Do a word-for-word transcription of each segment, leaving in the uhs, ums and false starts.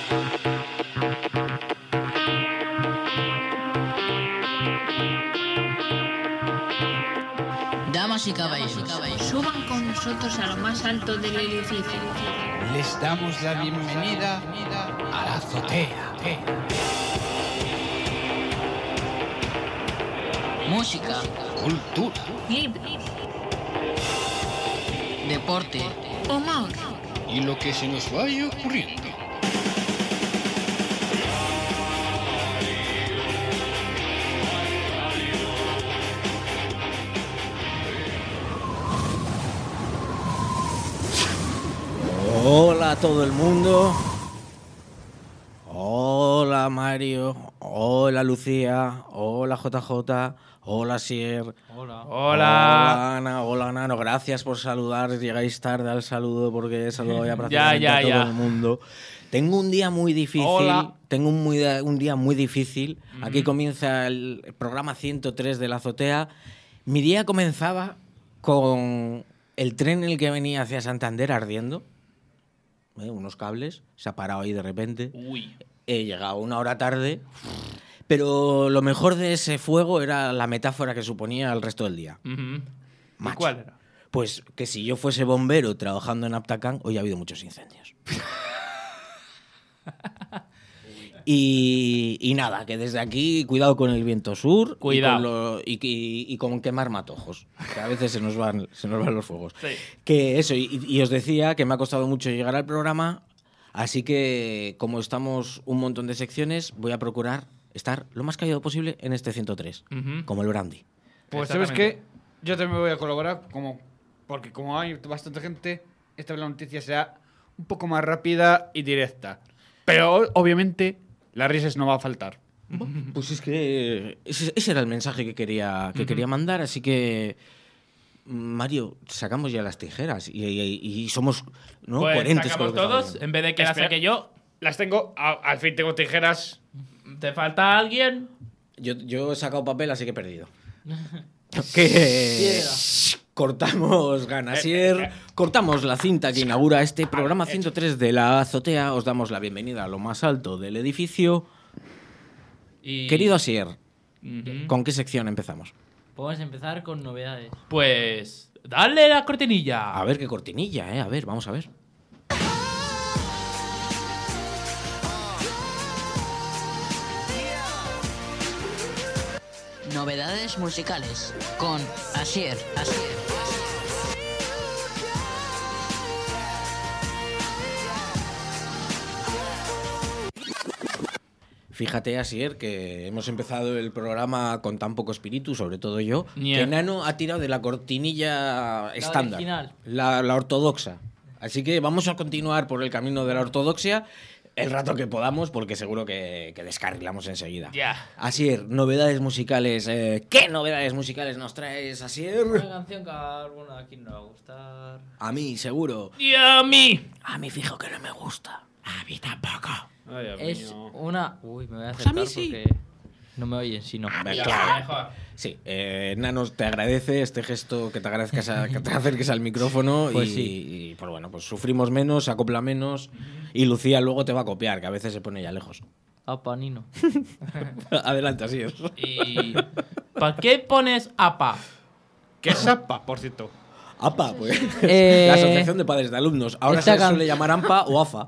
Damas y caballeros, suban con nosotros a lo más alto del edificio. Les damos la bienvenida a la azotea. música, Cultura. Libros, deporte, humor, Y lo que se nos vaya ocurriendo. Hola a todo el mundo. Hola Mario. Hola Lucía. Hola J J. Hola Sier. Hola. Hola Hola. Ana. Hola Nano. Gracias por saludar. Llegáis tarde al saludo porque he saludado ya prácticamente ya, a todo ya. el mundo. Tengo un día muy difícil. Hola. Tengo un, muy, un día muy difícil. Mm-hmm. Aquí comienza el programa ciento tres de la azotea. Mi día comenzaba con el tren en el que venía hacia Santander ardiendo. ¿Eh? Unos cables, se ha parado ahí de repente. Uy. He llegado una hora tarde, pero lo mejor de ese fuego era la metáfora que suponía el resto del día. Uh-huh. ¿Y Macho, cuál era? Pues que si yo fuese bombero trabajando en Aptacán, hoy ha habido muchos incendios. y, y nada, que desde aquí cuidado con el viento sur. Cuidado. Y con, lo, y, y, y con quemar matojos, que a veces se nos van, se nos van los fuegos. Sí. Que eso, y, y os decía que me ha costado mucho llegar al programa, así que como estamos un montón de secciones, voy a procurar estar lo más callado posible en este ciento tres, Uh-huh. como el brandy. Pues sabes que yo también voy a colaborar, como porque como hay bastante gente, esta vez la noticia será un poco más rápida y directa. Pero obviamente las risas no va a faltar. Pues es que ese, ese era el mensaje que quería, que uh-huh. quería mandar, así que Mario, sacamos ya las tijeras y, y, y somos ¿no? Pues coherentes sacamos con lo que todos, en vez de que las Espera. saque yo. Las tengo, a- al fin tengo tijeras. ¿Te falta alguien? Yo, yo he sacado papel, así que he perdido. que cortamos Ganasier, Eh, eh, eh. cortamos la cinta que inaugura este programa ciento tres de la azotea. Os damos la bienvenida a lo más alto del edificio. Y... Querido Asier, Uh-huh. ¿con qué sección empezamos? Podemos empezar con novedades. Pues... ¡Dale la cortinilla! A ver qué cortinilla, eh. A ver, vamos a ver. novedades musicales con Asier. Asier. Fíjate, Asier, que hemos empezado el programa con tan poco espíritu, sobre todo yo, Yeah. que Nano ha tirado de la cortinilla estándar, original. la, la ortodoxa. Así que vamos a continuar por el camino de la ortodoxia el rato que podamos, porque seguro que, que descarrilamos enseguida. Ya. Asier, novedades musicales. Eh, ¿Qué novedades musicales nos traes, Asier? Una canción que a alguno de aquí no le va a gustar. A mí, seguro. ¡Y a mí! A mí, fijo que no me gusta. A mí tampoco. Ay, Dios Es mío. una... Uy, me voy a Pues a acercar mí sí. porque no me oyen, si no. Ver, Ya, claro. mejor. Sí, eh, Nanos te agradece este gesto, que te agradezcas a- que te acerques al micrófono. Pues y, sí. y, pues bueno, pues sufrimos menos, se acopla menos y Lucía luego te va a copiar, que a veces se pone ya lejos. Apa, Nino. Adelante, así es. ¿Y para qué pones APA? ¿Qué es APA, por cierto? APA, pues. Eh, La Asociación de Padres de Alumnos. Ahora esta se can- suele llamar AMPA o AFA.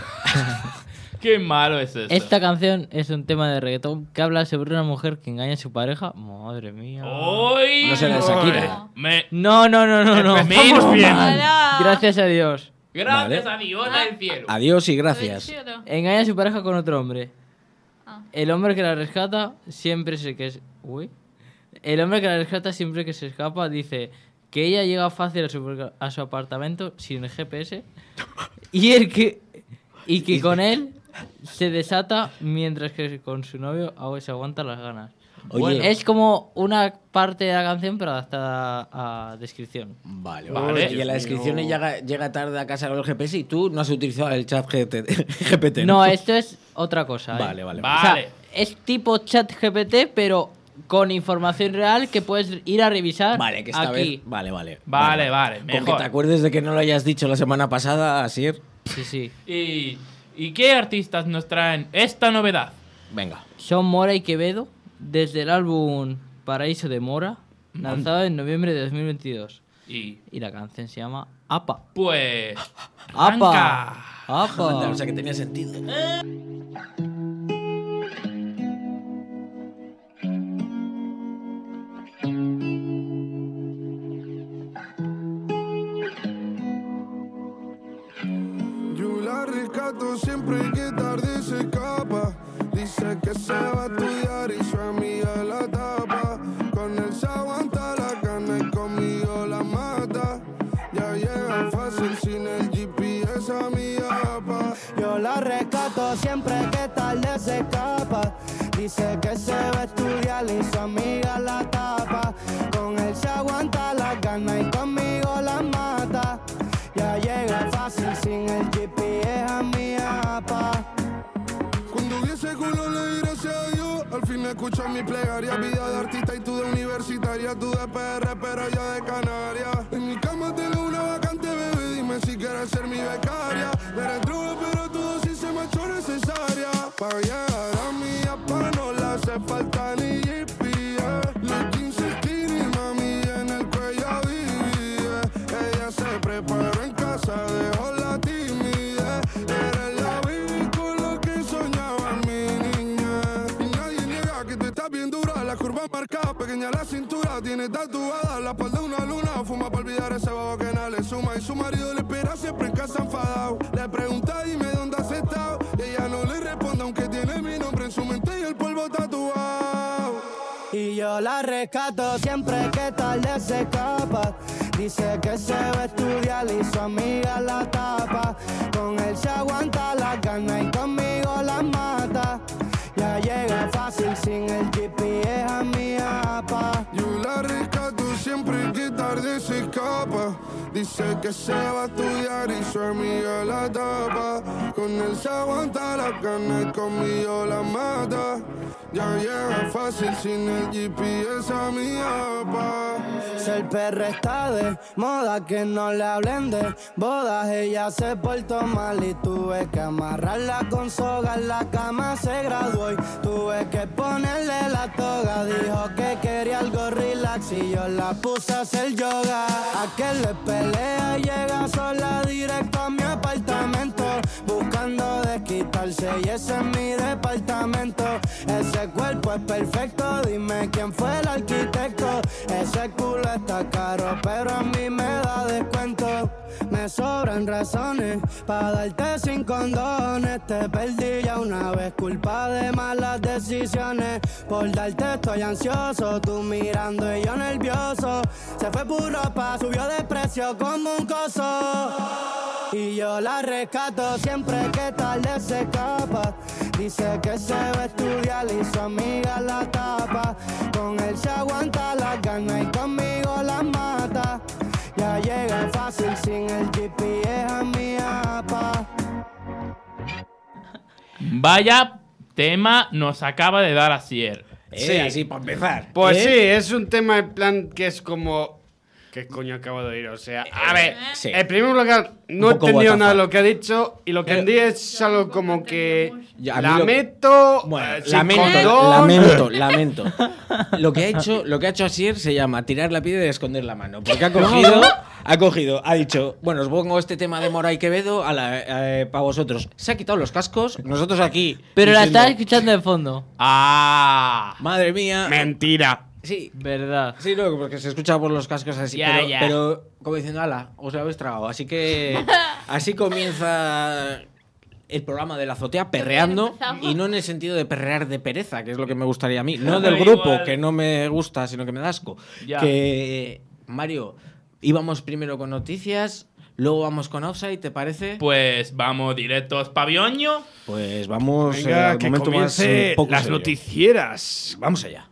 ¡Qué malo es esto! Esta canción es un tema de reggaetón que habla sobre una mujer que engaña a su pareja. Madre mía. ¡Uy! No será de Shakira. Me... No, no, no, no, no. Empezamos Vamos bien. mal. Gracias a Dios. Gracias Vale. a Dios del cielo. Adiós y gracias. Engaña a su pareja con otro hombre. El hombre que la rescata siempre se que es... Uy. El hombre que la rescata siempre que se escapa dice que ella llega fácil a su, a su apartamento sin el G P S y el que y que con él se desata mientras que con su novio aún se aguanta las ganas. Oye. Bueno, es como una parte de la canción pero adaptada a, a descripción. Vale, Vale. vale. Y en la Dios descripción mío. llega, llega tarde a casa con el G P S y tú no has utilizado el chat G P T. No, esto es otra cosa. ¿eh? Vale, vale. Va. O sea, Vale. es tipo chat G P T, pero con información real que puedes ir a revisar Vale, que esta aquí. vez. Vale, vale. Vale, vale, Con que mejor. te acuerdes de que no lo hayas dicho la semana pasada, Asier. Sí, sí. Y ¿Y qué artistas nos traen esta novedad? Venga. Son Mora y Quevedo, desde el álbum Paraíso de Mora, lanzado en noviembre de dos mil veintidós. Y Y la canción se llama Apa. pues... ¡Apa! arranca. ¡Apa! O sea que tenía sentido. Yo la rescato siempre que tarde se escapa. Dice que se va a estudiar y su amiga la tapa. Con él se aguanta la carne y conmigo la mata. Ya llega fácil sin el G P S a mi apa. Yo la rescato siempre que tarde se escapa. Dice que se va a estudiar y su amiga la tapa. Con él se aguanta la gana y conmigo la mata. Ya llega fácil sin el G P S a mi apa. Cuando vi ese culo le di gracias a Dios. Al fin escucho mi plegaria. Vida de artista y tú de universitaria. Tú de P R pero yo de Canarias. En mi cama tengo una vacante, bebé. Dime si quieres ser mi becaria. Me retruve pero tu dosis se me ha hecho necesaria. Pa' llegar a mi apa no le hace falta ni G P S. Los quince skinny, mami, en el cuello divide. Ella se preparó en casa, dejó la timidez. Eres la baby con lo que soñaba mi niña. Y nadie niega que tú estás bien dura. La curva marcada, pequeña la cintura. Tiene tatuada la espalda una luna. Fuma para olvidar ese babo que nada le suma. Y su marido le espera siempre en casa enfadado. Le pregunta dime dónde has estado. Y ella no le responde aunque tiene mi nombre en su mente y el polvo tatuado. Y yo la rescato siempre que tarde se escapa. Dice que se va a estudiar y su amiga la tapa. Con él se aguanta la gana y conmigo la mata. Ya llega fácil sin el G P S a mi apa. Yo la rescato siempre que tarde se escapa. Dice que se va a estudiar y su amiga la tapa. Con él se aguanta la carne y conmigo la mata. Ya llega fácil sin el G P S a mi apa. Ser perra está de moda, que no le hablen de bodas. Ella se portó mal y tuve que amarrarla con soga. En la cama se graduó y tuve que ponerle la toga. Dijo que quería algo relax y yo la puse a hacer yoga. A que le pelea y llega sola directo a mi apartamento, buscando desquitarse y ese es mi departamento. Ese cuerpo es perfecto, dime quién fue el arquitecto. Ese culo está caro, pero a mí me da descuento. Me sobran razones para darte sin condones. Te perdí ya una vez, culpa de malas decisiones. Por darte estoy ansioso, tú mirando y yo nervioso. Se fue por ropa, subió de precio como un coso. Y yo la rescato siempre que tarde se escapa. Dice que se va a estudiar y su amiga la tapa. Con él se aguanta la gana y conmigo la mata. Ya llega fácil sin el G P S a mi apa. Vaya tema nos acaba de dar Asier. Sí, así para empezar. Pues ¿Eh? sí, es un tema en plan que es como... ¿Qué coño acabo de oír? O sea, a ver, sí. el primer bloque no Un he poco entendido what the nada de fuck. lo que ha dicho y lo que entendí es algo como que Ya, a mí la lo- meto, Bueno, eh, sin lamento, condón. lamento, lamento. Lo que ha hecho, lo que ha hecho Asier se llama tirar la piedra y esconder la mano. Porque ha cogido, ha cogido, ha dicho, bueno, os pongo este tema de Mora y Quevedo a la, eh, para vosotros. Se ha quitado los cascos, nosotros aquí. Pero la diciendo, estás escuchando de fondo. ¡Ah! Madre mía. Mentira. Sí. Verdad. Sí, no, porque se escucha por los cascos así. Ya, pero, ya. pero, como diciendo, ala, os lo habéis tragado. Así que así comienza el programa de la azotea perreando. empezamos. Y no en el sentido de perrear de pereza, que es lo que me gustaría a mí. No del Igual. grupo, que no me gusta, sino que me da asco. Ya. Que, Mario, íbamos primero con noticias, luego vamos con Offside, ¿te parece? Pues vamos directos pa' Bioño. Pues vamos eh, Venga, al que momento más comience eh, poco las serio. noticieras. Vamos allá.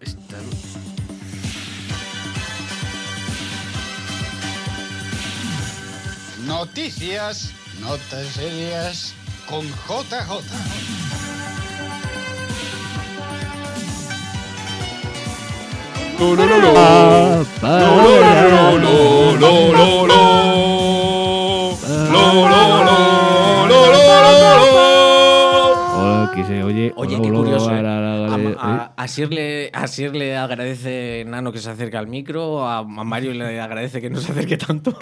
Noticias, notas serias con J J. Gale. Oye, Hola, qué hola, curioso. hola, ¿eh? hola, A, Gale. a, a Asier le, a Asier le agradece Nano que se acerque al micro, a, a Mario le agradece que no se acerque tanto.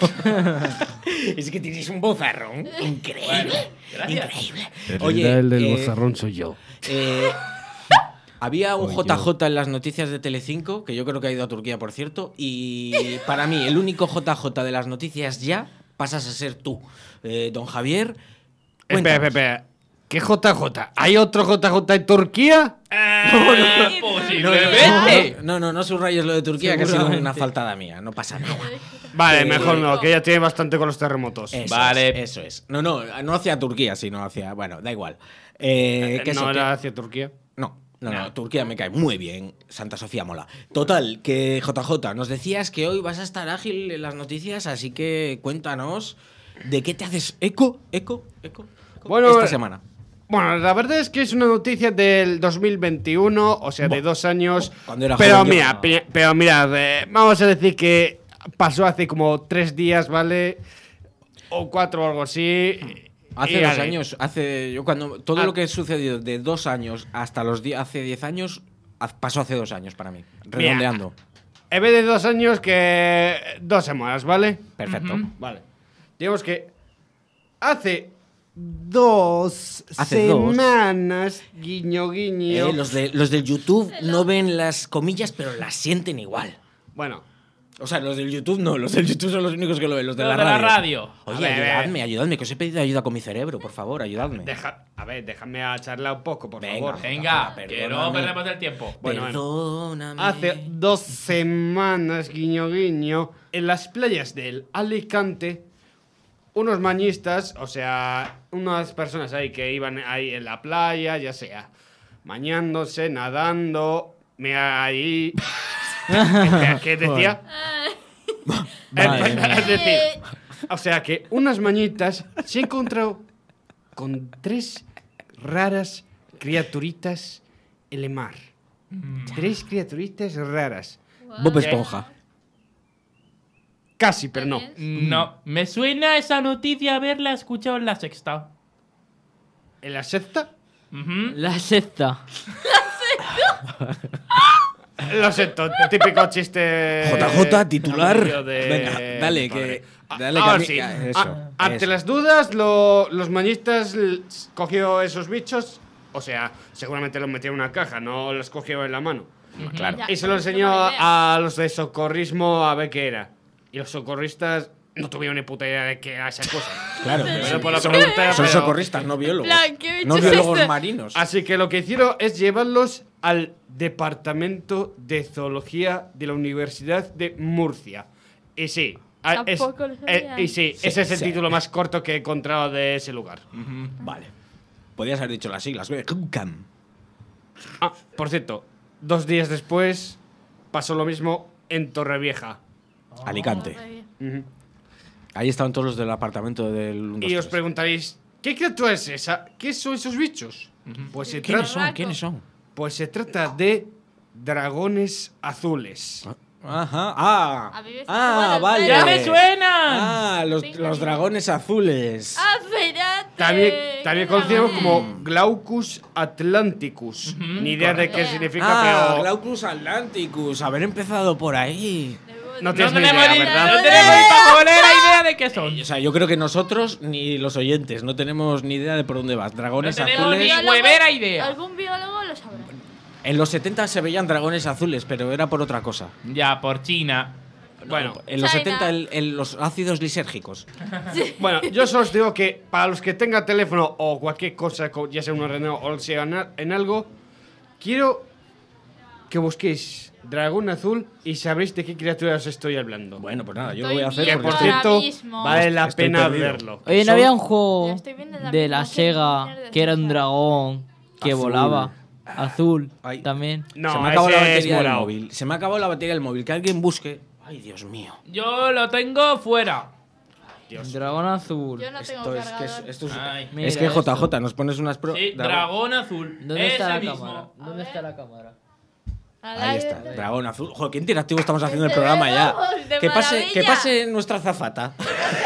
Es que tienes un bozarrón increíble. Bueno, gracias. Increíble. En Oye, realidad, el del eh, bozarrón soy yo. eh, había un Soy J yo. J en las noticias de Telecinco, que yo creo que ha ido a Turquía, por cierto, y para mí el único J J de las noticias ya pasas a ser tú. Eh, don Javier, Espera, espera, espera. ¿Qué J J? ¿Hay otro J J en Turquía? Eh, posiblemente. No, no, no subrayes lo de Turquía, que ha sido Seguramente. una faltada mía, no pasa nada. Vale, Eh, mejor no, que ya tiene bastante con los terremotos. Eso Vale. es, eso es. No, no, no hacia Turquía, sino hacia. Bueno, da igual. Eh, ¿qué no eso, era qué? hacia Turquía. No, no, no, Turquía me cae muy bien. Santa Sofía mola. Total, que J J, nos decías que hoy vas a estar ágil en las noticias, así que cuéntanos de qué te haces eco, eco, eco, eco Bueno, esta eh, semana. Bueno, la verdad es que es una noticia del dos mil veintiuno, o sea, de dos años. Cuando era pero joven yo- mira, pi- pero mirad, eh, vamos a decir que pasó hace como tres días, ¿vale? O cuatro o algo así. Hace Y dos vale. años, hace yo cuando todo Ah. lo que ha sucedido de dos años hasta los di- hace diez años haz- pasó hace dos años para mí, Mira, redondeando. En vez de dos años, que dos semanas, ¿vale? Perfecto. Vale. Digamos que hace dos Hace dos. semanas, guiño, guiño. Eh, los de los del YouTube no ven las comillas, pero las sienten igual. Bueno, O sea, los del YouTube no, los del YouTube son los únicos que lo ven, los de, Los la, de la radio. radio. Oye, A ver, a ver. ayudadme, ayudadme, que os he pedido ayuda con mi cerebro, por favor, ayudadme. deja, a ver, déjame a charlar un poco, por Venga. favor. Venga, Perdóname. que no perdemos el tiempo. Bueno, bueno. Perdóname. Hace dos semanas, guiño, guiño, en las playas del Alicante, unos mañistas, o sea, unas personas ahí que iban ahí en la playa, ya sea, bañándose, nadando, me ahí... ¿Qué decía? Madre Eh, mía. es decir, o sea que unas mañitas se han encontrado con tres raras criaturitas en el mar. Tres criaturitas raras. Bob Esponja. Casi, pero no. No, me suena esa noticia haberla escuchado en la sexta. ¿En la sexta? Ujú. La sexta. Lo siento, típico chiste. J J, titular. amarillo de- Venga, dale, que. Vale. Dale, Ahora que a mí- sí. eso, A- ante eso. las dudas, lo- los mañistas l- cogió esos bichos. O sea, seguramente los metió en una caja, no los cogió en la mano. Claro. Y se lo enseñó a, a los de socorrismo a ver qué era. Y los socorristas no tuvieron ni puta idea de qué era esa cosa. Claro, Pero por la son, pregunta, son pero- socorristas, no biólogos. plan, ¿qué bicho No es biólogos este? marinos. Así que lo que hicieron es llevarlos al Departamento de Zoología de la Universidad de Murcia. Y sí, a- es, Tampoco lo sabía. eh, y sí, Sí, ese es el sí. título más corto que he encontrado de ese lugar. Vale. Podrías haber dicho las siglas. güey. Cam. Ah, por cierto, dos días después pasó lo mismo en Torrevieja. Alicante. Ujú. Ahí estaban todos los del apartamento del uno, dos, Y os tres. preguntaréis, ¿qué criatura es esa? ¿Qué son esos bichos? Pues se ¿Quiénes trata, son? ¿Quiénes son? pues se trata de dragones azules. Ajá. Ah, A mí me ah suena el vale. pelo. ¡Ya me suenan! Ah, los, Venga, los venga. dragones azules. ¡Ah, espérate! También, también ¡Qué conocido dragón! como Glaucus atlanticus. Ni idea de qué correcto. significa, Ah, pero Glaucus atlanticus. Haber empezado por ahí. no No tienes ni tenemos idea, ni, ¿verdad? no tenemos ni pajolera idea de qué son. O sea, yo creo que nosotros ni los oyentes no tenemos ni idea de por dónde vas. Dragones No tenemos azules. ni huevera idea. Algún biólogo lo sabrá. En los setenta se veían dragones azules, pero era por otra cosa. Ya, por China. Bueno, En los China. setenta el- el- los ácidos lisérgicos. bueno, yo solo os digo que para los que tengan teléfono o cualquier cosa, co- ya sea un ordenador o sea en a- en algo, quiero que busquéis dragón azul y sabréis de qué criatura os estoy hablando. Bueno, pues nada, yo lo Estoy voy a hacer que viendo por porque ahora cierto, mismo. vale la Estoy pena perdido. verlo. Oye, ¿no Son- había un Ya juego estoy viendo la de la misma Sega mierda que era un esa. dragón que Azul. volaba? Azul Ay. también. No, se me ha acabado la ese es batería del morado. móvil. Se me ha acabado la batería del móvil. Que alguien busque. Ay, Dios mío. Yo lo tengo fuera. Dragón azul. Yo no tengo Esto es que es, cargador. esto es, Ay. es Mira que J J esto. nos pones unas pro. Sí, dragón. dragón azul. ¿Dónde está Ese la mismo. cámara? ¿Dónde está la cámara? Al Ahí aire. está, dragón azul. Joder, qué interactivo estamos haciendo el Te programa ya. vemos de Que pase, que maravilla. pase nuestra zafata.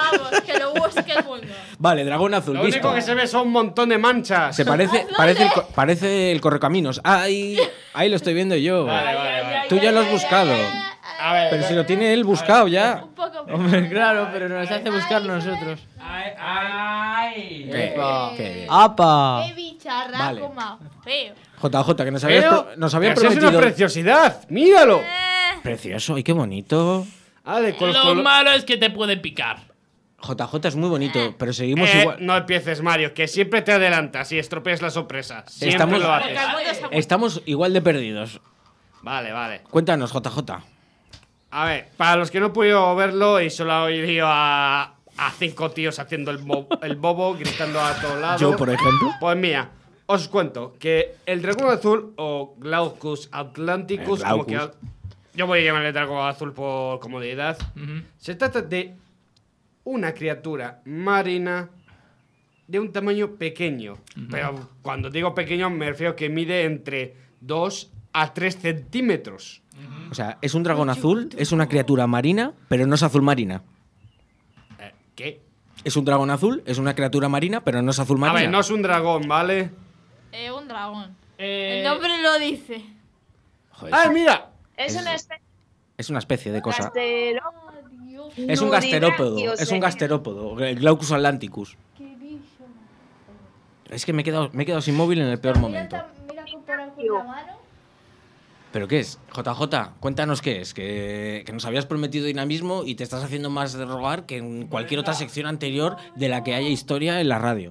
Vamos, que lo busque el mundo. Vale, dragón azul, Lo visto. único que se ve son un montón de manchas. Se parece, parece, el, co- parece el correcaminos. Ahí, ahí lo estoy viendo yo. Vale, vale, vale. Tú ya lo has buscado. A ver, Pero si lo tiene él buscado ya. Un poco. Hombre, claro, pero nos hace buscar nosotros. Ay, ay. Qué, Epa. qué bien. ¡Apa! Qué bicharraco Vale. más feo. J J, que nos habías, Pero, pro- nos habían pero si es prometido. una preciosidad. Míralo. Eh, Precioso, y qué bonito. Ah, de col- Lo col- malo es que te pueden picar. J J es muy bonito, pero seguimos Eh, igual. no empieces, Mario, que siempre te adelantas y estropeas la sorpresa. Siempre Estamos- lo haces. porque el mundo se ha Estamos igual de perdidos. Vale, vale. Cuéntanos, J J. A ver, para los que no he podido verlo y solo he oído a, a cinco tíos haciendo el, bo- el bobo, gritando a todos lados. Yo, por ejemplo. Pues mía, os cuento que el dragón azul o Glaucus Atlanticus, El como que Glaucus. yo voy a llamarle dragón azul por comodidad, Ujú. se trata de una criatura marina de un tamaño pequeño. Pero cuando digo pequeño me refiero que mide entre dos a tres centímetros. O sea, es un dragón azul, es una criatura marina, pero no es azul marina. Eh, ¿Qué? Es un dragón azul, es una criatura marina, pero no es azul A marina. ver, no es un dragón, ¿vale? Eh, un dragón. Eh, El nombre lo dice. Joder, ¡Ah, es, mira! Es una especie es una especie de cosa. de Dios, Es un gasterópodo, Nudibrachios, es un eh. gasterópodo, el Glaucus atlanticus. qué bicho. Es que me he quedado, me he quedado sin móvil en el peor Mira, momento. esta- mira comparar con la mano. ¿Pero qué es? J J, cuéntanos qué es. Que, que nos habías prometido dinamismo y te estás haciendo más de rogar que en cualquier otra sección anterior de la que haya historia en la radio.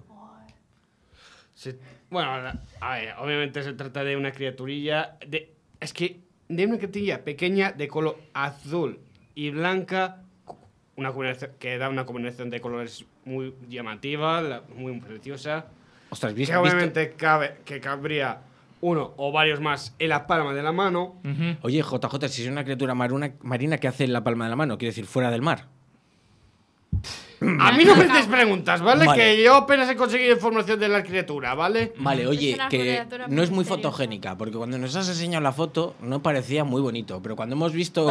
Se- bueno, la- a ver, obviamente se trata de una criaturilla. De, es que de una criaturilla pequeña de color azul y blanca, una combinación- que da una combinación de colores muy llamativa, la- muy preciosa. Ostras, Que ¿viste? obviamente cabe, que cabría uno o varios más en la palma de la mano. ujú. Oye, J J, si es una criatura maruna- marina, ¿qué hace en la palma de la mano? Quiero decir, fuera del mar. A mí no me haces preguntas, ¿vale? Vale. Que yo apenas he conseguido información de la criatura, ¿vale? Vale, oye, una que criatura no es muy misteriosa. fotogénica, porque cuando nos has enseñado la foto no parecía muy bonito, pero cuando hemos visto...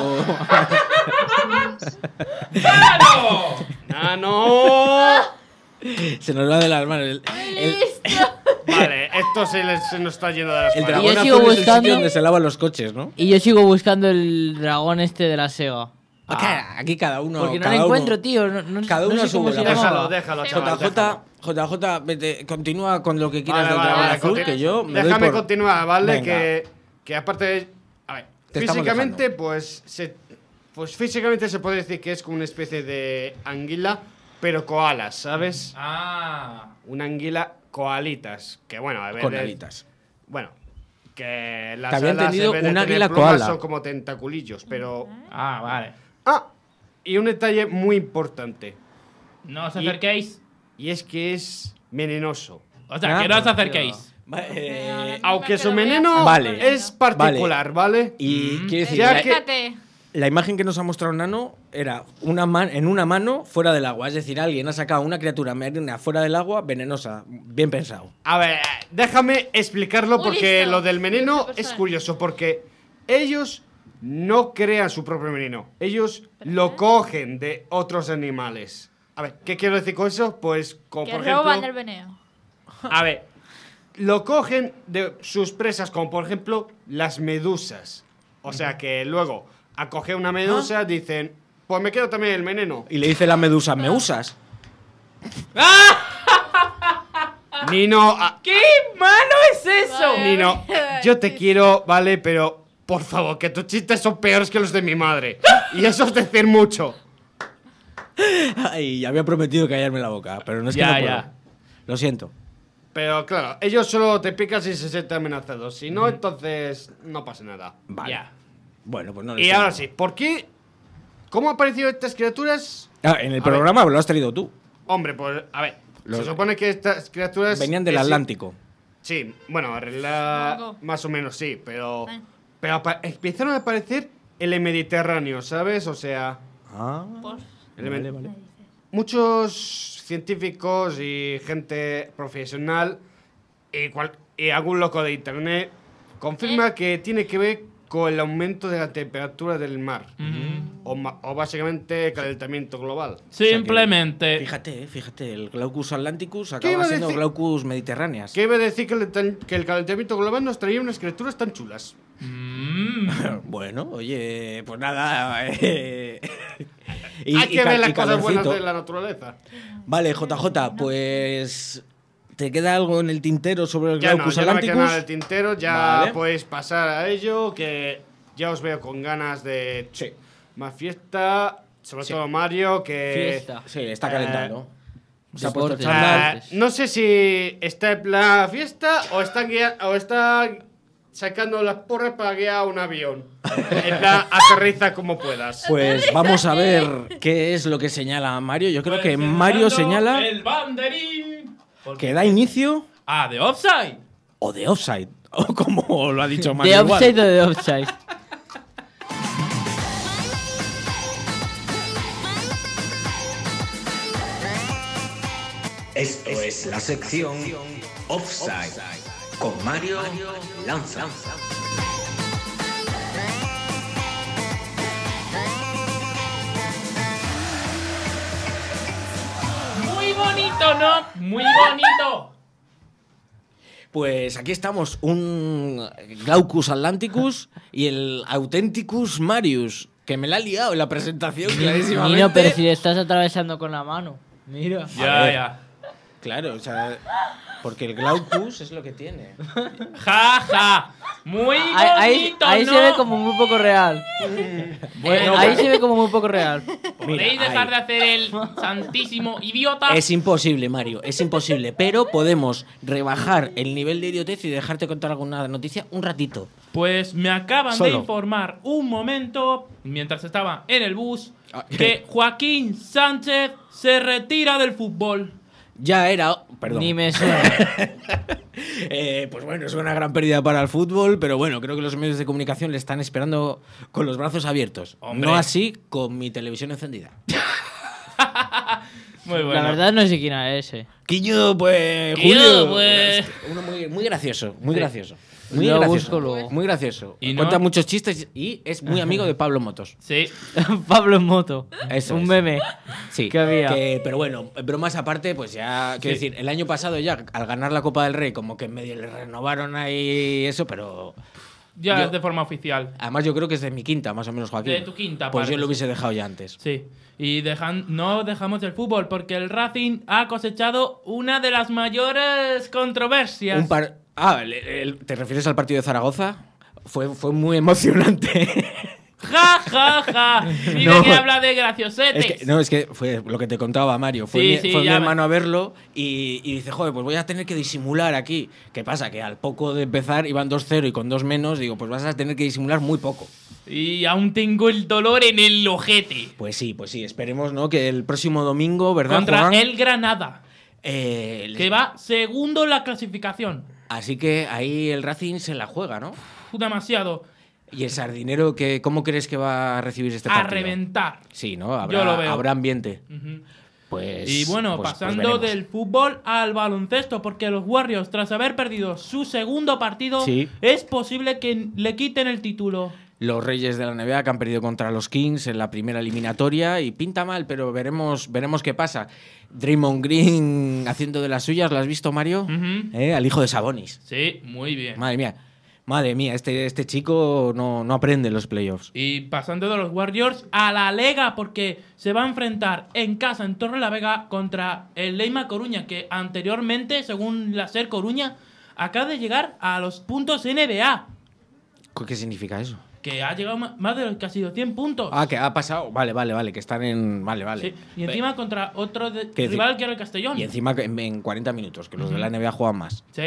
¡Ah, no! se nos va de las manos. El, el- ¡Listo! Vale, esto se, le- se nos está yendo de las el manos. Y yo dragón sigo azul es el buscando- sitio donde se lavan los coches, ¿no? Y yo sigo buscando el dragón este de la Sega. Acá- aquí cada uno... Porque no cada lo uno- encuentro, tío. No, no- cada no uno sé a su cómo se bola. llamaba. Déjalo, déjalo, chaval, J J, déjalo. J J, vete, continúa con lo que quieras Vale, del vale, dragón vale, azul, continu- que yo me doy Déjame por- continuar, ¿vale? Venga. Que, que aparte de... A ver, Te estamos físicamente, pues, se, pues físicamente se puede decir que es como una especie de anguila, pero koalas, ¿sabes? Ah. Una anguila koalitas. Que bueno, a ver... Con el- alitas. Bueno, que las Te había alas entendido en vez de un tener águila plumas koala. son como tentaculillos, pero... Ah, vale. Ah, y un detalle muy importante. No os Y- acerquéis. Y es que es venenoso. O sea, Ah, que no os tío. acerquéis. Va- eh, Aunque su que lo veas, veneno Vale. es particular, ¿vale? y Mm. quiero decir, Ya la, que- Fíjate. la imagen que nos ha mostrado Nano era una man- en una mano fuera del agua. Es decir, alguien ha sacado una criatura marina fuera del agua venenosa. Bien pensado. A ver, déjame explicarlo Muy porque listo. lo del veneno Listo, es persona. curioso, porque ellos no crean su propio veneno, ellos lo cogen de otros animales. A ver, ¿qué quiero decir con eso? Pues, como Que por roban ejemplo... el veneno. A ver, lo cogen de sus presas, como por ejemplo las medusas. O sea que luego, a coger una medusa, dicen, pues me quedo también el veneno. Y le dice la medusa, ¿me usas? Nino, a- ¡Qué malo es eso! Nino, yo te quiero, vale, pero por favor, que tus chistes son peores que los de mi madre. Y eso es decir mucho. Ay, ya había prometido callarme la boca, pero no es que Ya, no puedo. ya. Lo siento. Pero claro, ellos solo te pican si se sienten amenazados. Si no, entonces no pasa nada. Vale. Ya. Bueno, pues no lo Y sé. ahora sí, ¿por qué? ¿Cómo han aparecido estas criaturas? Ah, en el A programa lo has traído tú. Hombre, pues a ver. Los- Se supone que estas criaturas. Venían del que sí- Atlántico. Sí, bueno, en realidad, Supongo. más o menos sí, pero. Eh. Pero apa- empezaron a aparecer en el Mediterráneo, ¿sabes? O sea. Ah, Pues, el vale, Med- vale. Muchos científicos y gente profesional y, cual- y algún loco de internet confirma que tiene que ver con el aumento de la temperatura del mar. Ujú. o, ma- o básicamente calentamiento global. Simplemente. Fíjate, eh, fíjate, el Glaucus atlanticus iba acaba a siendo decir? Glaucus mediterráneas. ¿Qué iba a decir que el, tan- que el calentamiento global nos traía unas criaturas tan chulas? Mm. Bueno, oye, pues nada. eh, y- Hay y que ca- ver las y cosas buenas calorcito. de la naturaleza. Vale, J J, pues. ¿Te queda algo en el tintero sobre el Ya no, Glaucus ya no me queda atlanticus? nada del tintero, ya Vale. podéis pasar a ello, que ya os veo con ganas de Sí. más fiesta, sobre todo Mario, que... Fiesta. Sí, está Eh, calentando. Se ha puesto el Deportes, chándal. Eh, no sé si está en plan fiesta o está, guia- o está sacando las porras para guiar un avión. En plan, aterriza como puedas. Pues vamos a ver qué es lo que señala Mario. Yo creo que Mario señala El banderín. Porque- que da inicio Ah, de offside. o de offside. O como lo ha dicho ¿De Mario. igual. offside o de offside? Esto es la sección Offside con Mario Lanza. Muy bonito, ¿no? Muy bonito. Pues aquí estamos, un Glaucus atlanticus y el Authenticus Marius, que me la ha liado en la presentación clarísimamente. Nino, pero si le estás atravesando con la mano. Mira. Ya, ver. ya. Claro, o sea, porque el Glaucus es lo que tiene. Ja, ja. Muy bonito, Ahí, ahí, ahí ¿no? se ve como muy poco real. Bueno, ahí se ve como muy poco real. ¿Podéis Mira, dejar ahí. de hacer el santísimo idiota? Es imposible, Mario, es imposible. Pero podemos rebajar el nivel de idiotez y dejarte contar alguna noticia un ratito. Pues me acaban de Solo. informar un momento, mientras estaba en el bus, Ah, que Joaquín Sánchez se retira del fútbol. Ya era. Perdón. Ni me suena. Eh, pues bueno, es una gran pérdida para el fútbol, pero bueno, creo que los medios de comunicación le están esperando con los brazos abiertos. Hombre. No así con mi televisión encendida. Muy bueno. La verdad no sé quién era ese. Quiño, pues. Quiño, Julio, pues. Uno muy, muy gracioso, muy Sí. gracioso. Muy Lo gracioso. busco luego. Muy gracioso. Y no- Cuenta muchos chistes y es muy amigo de Pablo Motos. Sí. Pablo en moto. Eso Un es. meme. Sí, que había. que- pero bueno, bromas aparte, pues ya. Quiero Sí. decir, el año pasado ya, al ganar la Copa del Rey, como que medio le renovaron ahí eso, pero. Ya Yo- es de forma oficial. Además, yo creo que es de mi quinta, más o menos, Joaquín. De tu quinta, Pues yo parece, lo hubiese sí. dejado ya antes. Sí. Y dejan, no dejamos el fútbol porque el Racing ha cosechado una de las mayores controversias. Un par. Ah, el- el- ¿te refieres al partido de Zaragoza? Fue, fue muy emocionante. Ja, ja, ja. Mira No. que habla de graciosetes. Es que, no, es que fue lo que te contaba Mario. Fue Sí, mi, sí, fue mi ya me- hermano a verlo y, y dice, joder, pues voy a tener que disimular aquí. ¿Qué pasa? Que al poco de empezar iban dos cero y con dos menos, digo, pues vas a tener que disimular muy poco. Y aún tengo el dolor en el ojete. Pues sí, pues sí, esperemos, ¿no? Que el próximo domingo, ¿verdad, Contra Juan? el Granada, Eh, les- que va segundo en la clasificación. Así que ahí el Racing se la juega, ¿no? Uf, demasiado. ¿Y el Sardinero, que, cómo crees que va a recibir este A partido? reventar. Sí, ¿no? Habrá, Yo lo veo. habrá ambiente. Ujú. Pues, Y bueno, pues- pues pasando veremos. del fútbol al baloncesto, porque los Warriors, tras haber perdido su segundo partido, Sí. es posible que le quiten el título. Los Reyes de la N B A que han perdido contra los Kings en la primera eliminatoria y pinta mal, pero veremos, veremos qué pasa. Draymond Green haciendo de las suyas, ¿lo has visto, Mario? Ujú. ¿Eh? Al hijo de Sabonis. Sí, muy bien. Madre mía, madre mía, este, este chico no, no aprende los playoffs. Y pasando de los Warriors a la Lega, porque se va a enfrentar en casa, en Torre la Vega, contra el Leima Coruña, que anteriormente, según la SER Coruña, acaba de llegar a los puntos N B A, ¿Qué significa eso? que ha llegado ma- más de los casi cien puntos. Ah, que ha pasado. Vale, vale, vale, que están en. Vale, vale. Sí. Y encima contra otro de- ¿Qué decir? rival que era el Castellón. Y encima que en, en cuarenta minutos, que los de Ujú. la N B A juegan más. Sí.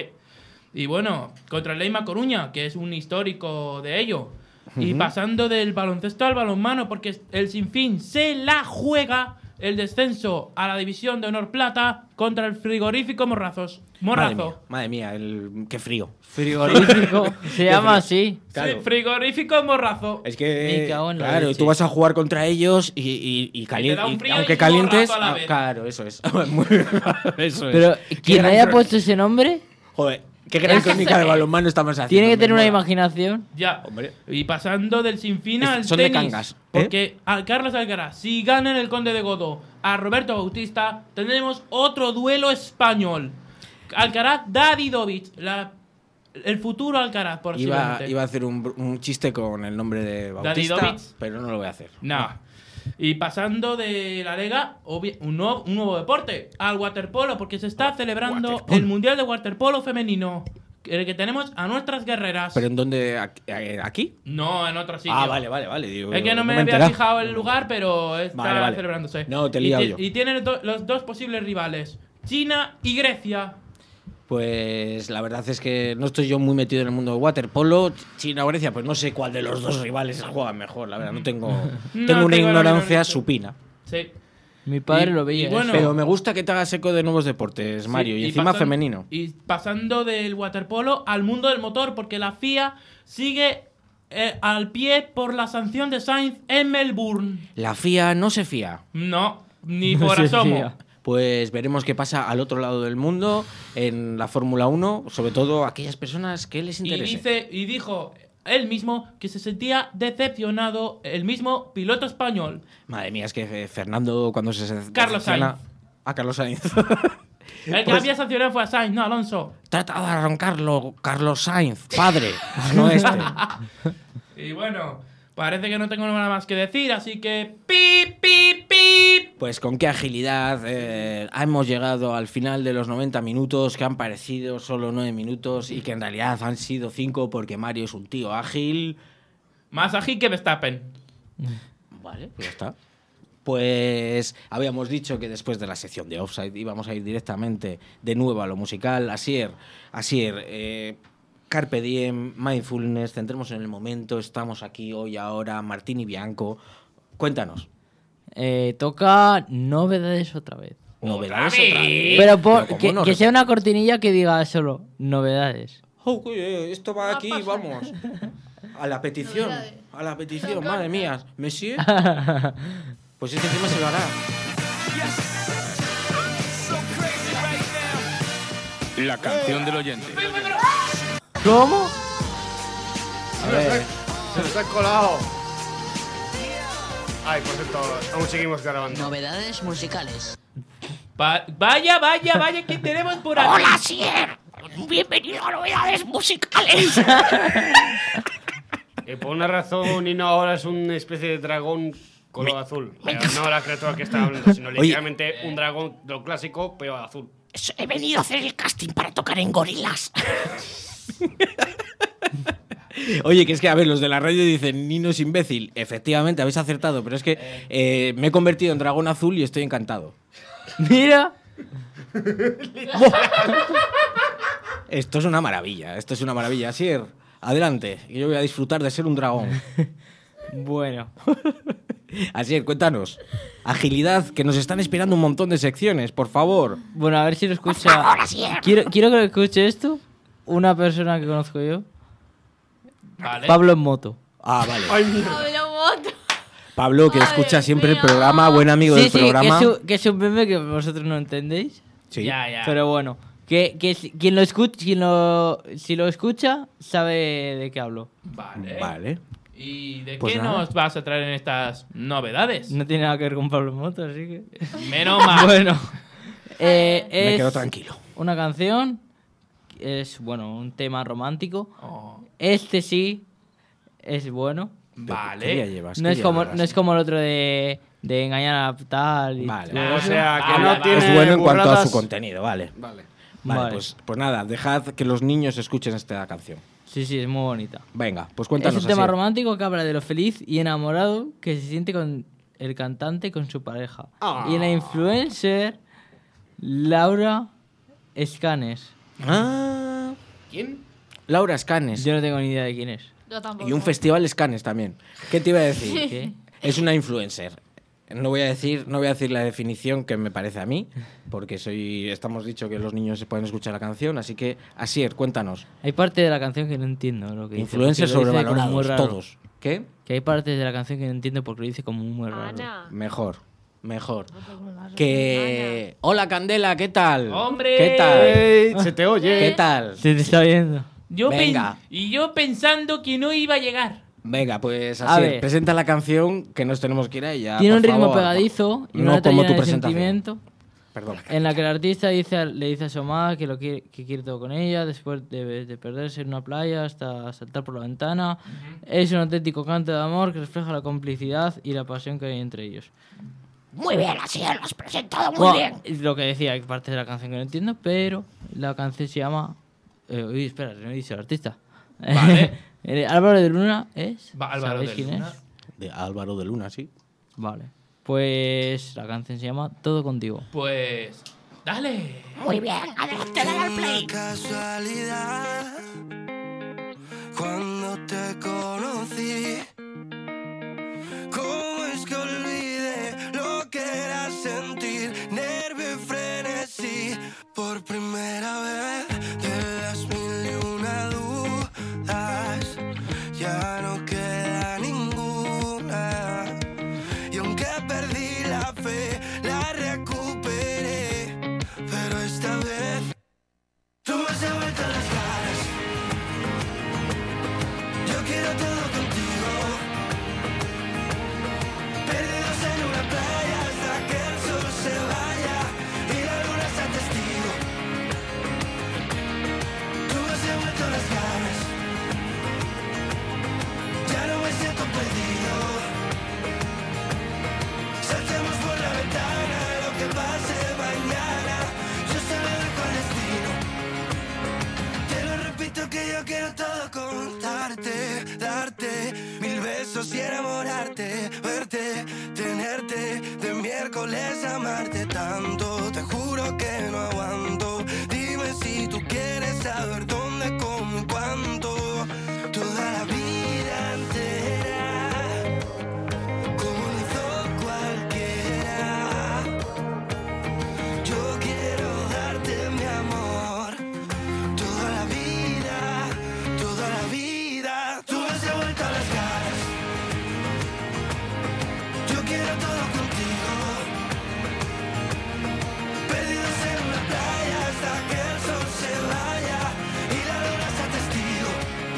Y bueno, contra el Leima Coruña, que es un histórico de ello. Y Ujú. pasando del baloncesto al balonmano, porque el Sinfín se la juega el descenso a la División de Honor Plata contra el frigorífico Morrazos. Madre mía, Morrazo. madre mía, el, qué frío. Frigorífico. Se llama así. Claro. Sí, frigorífico Morrazo. Es que, Me cago en la claro, leche. tú vas a jugar contra ellos y, y, y, cali- Y te da un y frío aunque y un calientes. morrazo a la ah, vez. claro, eso es. Muy- eso es. Pero, Qué ¿quién gran haya pro- puesto ese nombre? Joder, Qué gran crónica de balonmano estamos haciendo. Tiene que me tener una mola. imaginación. Ya. Hombre. Y pasando del sinfín al Son de tenis. Cangas, ¿eh? Porque a Carlos Alcaraz, si gana en el Conde de Godó a Roberto Bautista, tendremos otro duelo español. Alcaraz, Davidovich, la, el futuro Alcaraz, por Iba, iba a hacer un, un chiste con el nombre de Bautista, Davidovich. pero no lo voy a hacer. No. Y pasando de la Liga, obvi- un, nuevo, un nuevo deporte, al waterpolo, porque se está celebrando Waterpolo. el Mundial de Waterpolo femenino, el que tenemos a nuestras guerreras. ¿Pero en dónde? ¿Aquí? No, en otro sitio. Ah, vale, vale, vale. Digo, Es que no me he había enterado. fijado el lugar, pero está Vale, vale. celebrándose. No, te he Y liado ti- yo. Y tienen do- los dos posibles rivales, China y Grecia. Pues la verdad es que no estoy yo muy metido en el mundo de waterpolo. China o Grecia, pues no sé cuál de los dos rivales juegan mejor, la verdad. No tengo, No tengo una tengo la ignorancia menor- supina. Sí. Mi padre Y- lo veía. y bueno, Pero me gusta que te hagas eco de nuevos deportes, Sí, Mario. Y, encima pasan- femenino. Y pasando del waterpolo al mundo del motor, porque la F I A sigue eh, al pie por la sanción de Sainz en Melbourne. La F I A no se fía. No, ni No por se asomo. fía. Pues veremos qué pasa al otro lado del mundo en la Fórmula uno, sobre todo aquellas personas que les Y, interese. dice, y dijo él mismo que se sentía decepcionado el mismo piloto español. Madre mía, es que eh, Fernando cuando se Carlos decepciona- Sainz. Ah, Carlos Sainz. El que Pues- había sancionado fue a Sainz, no Alonso. Trata de arrancarlo, Carlos Sainz, padre, no este. Y bueno, parece que no tengo nada más que decir, así que pip, pip, pip. Pues con qué agilidad eh, hemos llegado al final de los noventa minutos, que han parecido solo nueve minutos y que en realidad han sido cinco porque Mario es un tío ágil. Más ágil que Verstappen. Vale, pues ya está. Pues habíamos dicho que después de la sección de Offside íbamos a ir directamente de nuevo a lo musical. Asier, Asier, eh, Carpe Diem, Mindfulness, centremos en el momento, estamos aquí hoy, ahora, Martín y Bianco. Cuéntanos. Eh, toca novedades otra vez. Novedades vez? otra vez. Pero por- Pero ¿cómo que, no? que sea una cortinilla que diga solo novedades. Oh, oye, esto va aquí, vamos. A la petición, a la petición, madre mía. ¿Monsieur? Pues este tema se lo hará. La canción del oyente. ¿Cómo? A ver. Se nos ha colado. Ay, por cierto, aún seguimos grabando. Novedades musicales. Va- vaya, vaya, vaya, ¿qué tenemos por aquí? ¡Hola, Sier! ¡Bienvenido a Novedades Musicales! Y por una razón, Nino ahora es una especie de dragón color azul. Pero no la criatura que está hablando, sino Oye. literalmente un dragón de lo clásico, pero azul. He venido a hacer el casting para tocar en Gorilas. Oye, que es que, a ver, los de la radio dicen Nino es imbécil. Efectivamente, habéis acertado, pero es que eh, me he convertido en dragón azul y estoy encantado. Mira. Esto es una maravilla, esto es una maravilla. Asier, adelante, que yo voy a disfrutar de ser un dragón. Bueno. Asier, cuéntanos. Agilidad, que nos están esperando un montón de secciones, por favor. Bueno, a ver si lo escucha. Quiero, quiero que lo escuche esto una persona que conozco yo. Vale. Pablo en moto. Ah, vale. Pablo Moto. Pablo, que Madre escucha siempre el mía. programa, buen amigo Sí, del sí, que programa. es, un, que es un meme que vosotros no entendéis. Sí. Ya, ya. Pero bueno, que, que si- quien lo escucha, quien lo, si lo escucha, sabe de qué hablo. Vale. Vale. ¿Y de Pues qué nada. nos vas a traer en estas novedades? No tiene nada que ver con Pablo en moto, así que. Menos mal. Bueno, eh, Me es quedo tranquilo. una canción, es bueno, un tema romántico. Oh, Este sí es bueno. ¿Qué día vale. llevas? No ¿Qué es día como, llevas? no es como el otro de, de engañar a tal y Vale. todo O eso. sea, que Vale, no vale. tiene Es bueno en cuanto a su burradas. contenido, vale. Vale. Vale, Vale. Pues, pues nada, dejad que los niños escuchen esta canción. Sí, sí, es muy bonita. Venga, pues Es cuéntanos. un tema Asier. romántico que habla de lo feliz y enamorado que se siente con el cantante y con su pareja. Ah. Y la influencer Laura Escanes. Ah, ¿Quién? Laura Escanes. Yo no tengo ni idea de quién es. Yo tampoco. Y un festival Escanes también. ¿Qué te iba a decir? ¿Qué? Es una influencer. No voy a decir, no voy a decir la definición que me parece a mí, porque soy, estamos dicho que los niños se pueden escuchar la canción, así que Asier, cuéntanos. Hay parte de la canción que no entiendo lo que dice. Influencers porque lo dice como muy sobrevalorados, raro. todos. ¿Qué? Que hay partes de la canción que no entiendo porque lo dice como muy raro. Ana. Mejor. Mejor. Que... Hola, Candela, ¿qué tal? ¡Hombre! ¿Qué tal? Ey, se te oye. ¿Qué tal? Se te está oyendo. Yo pen- Venga. y yo pensando que no iba a llegar. Venga, pues A así, ver. presenta la canción que nos tenemos que ir a ella. Tiene por un ritmo favor. pegadizo y No una letra como llena tu de presentación. sentimiento. Perdón. En la que el artista dice, le dice a su amada que, lo quiere, que quiere todo con ella, después de, de perderse en una playa hasta saltar por la ventana. Es un auténtico canto de amor que refleja la complicidad y la pasión que hay entre ellos. Muy bien, así lo has presentado muy Bueno, bien. es lo que decía, hay parte de la canción que no entiendo, pero la canción se llama... Eh, uy, espera, no dice el artista. Vale. Eh, Álvaro de Luna es... Va, Álvaro ¿sabéis de quién Luna. es? De Álvaro de Luna, sí. Vale. Pues la canción se llama Todo Contigo. Pues... ¡Dale! Muy bien, adelante, dale al play. Casualidad, cuando te conocí, ¿cómo es que olvidé lo que era sentir nervio y frenesí? Por primera vez de las mil y una dudas, ya no queda ninguna. Y aunque perdí la fe, la recuperé. Pero esta vez tú me has devuelto las ganas. Yo quiero todo contigo. Perdidos en una playa hasta que el sol se vaya y la luna sea testigo. Tú me has devuelto las ganas. Ya no me siento perdido. Saltemos por la ventana, lo que pase mañana. Yo se lo dejo al destino. Te lo repito que yo quiero todo contarte, darte mil besos y enamorarte, verte, tenerte, de miércoles amarte tanto. Te juro que no aguanto. Dime si tú quieres saber dónde, cómo y cuánto. Toda la vida entera, como lo hizo cualquiera. Yo quiero darte mi amor, toda la vida, toda la vida. Tú me has devuelto las ganas. Yo quiero todo contigo. Perdidos en una playa hasta que el sol se vaya y la luna sea testigo.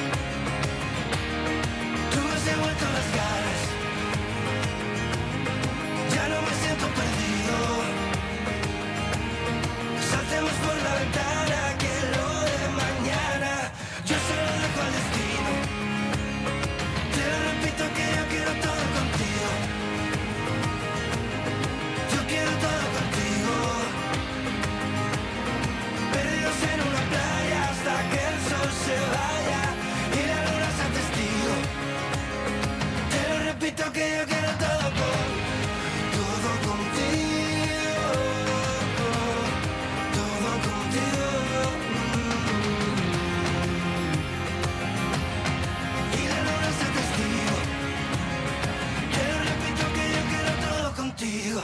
Tú me has devuelto las ganas. Ya no me siento perdido. Saltemos por la ventana, que lo de mañana yo se lo dejo al destino. Te lo repito que yo quiero todo contigo. Yo quiero todo contigo. Perdidos en una playa hasta que el sol se vaya y la luna sea testigo. Te lo repito que yo quiero todo con todo contigo. Todo contigo. Y la luna sea testigo. Te lo repito que yo quiero todo contigo.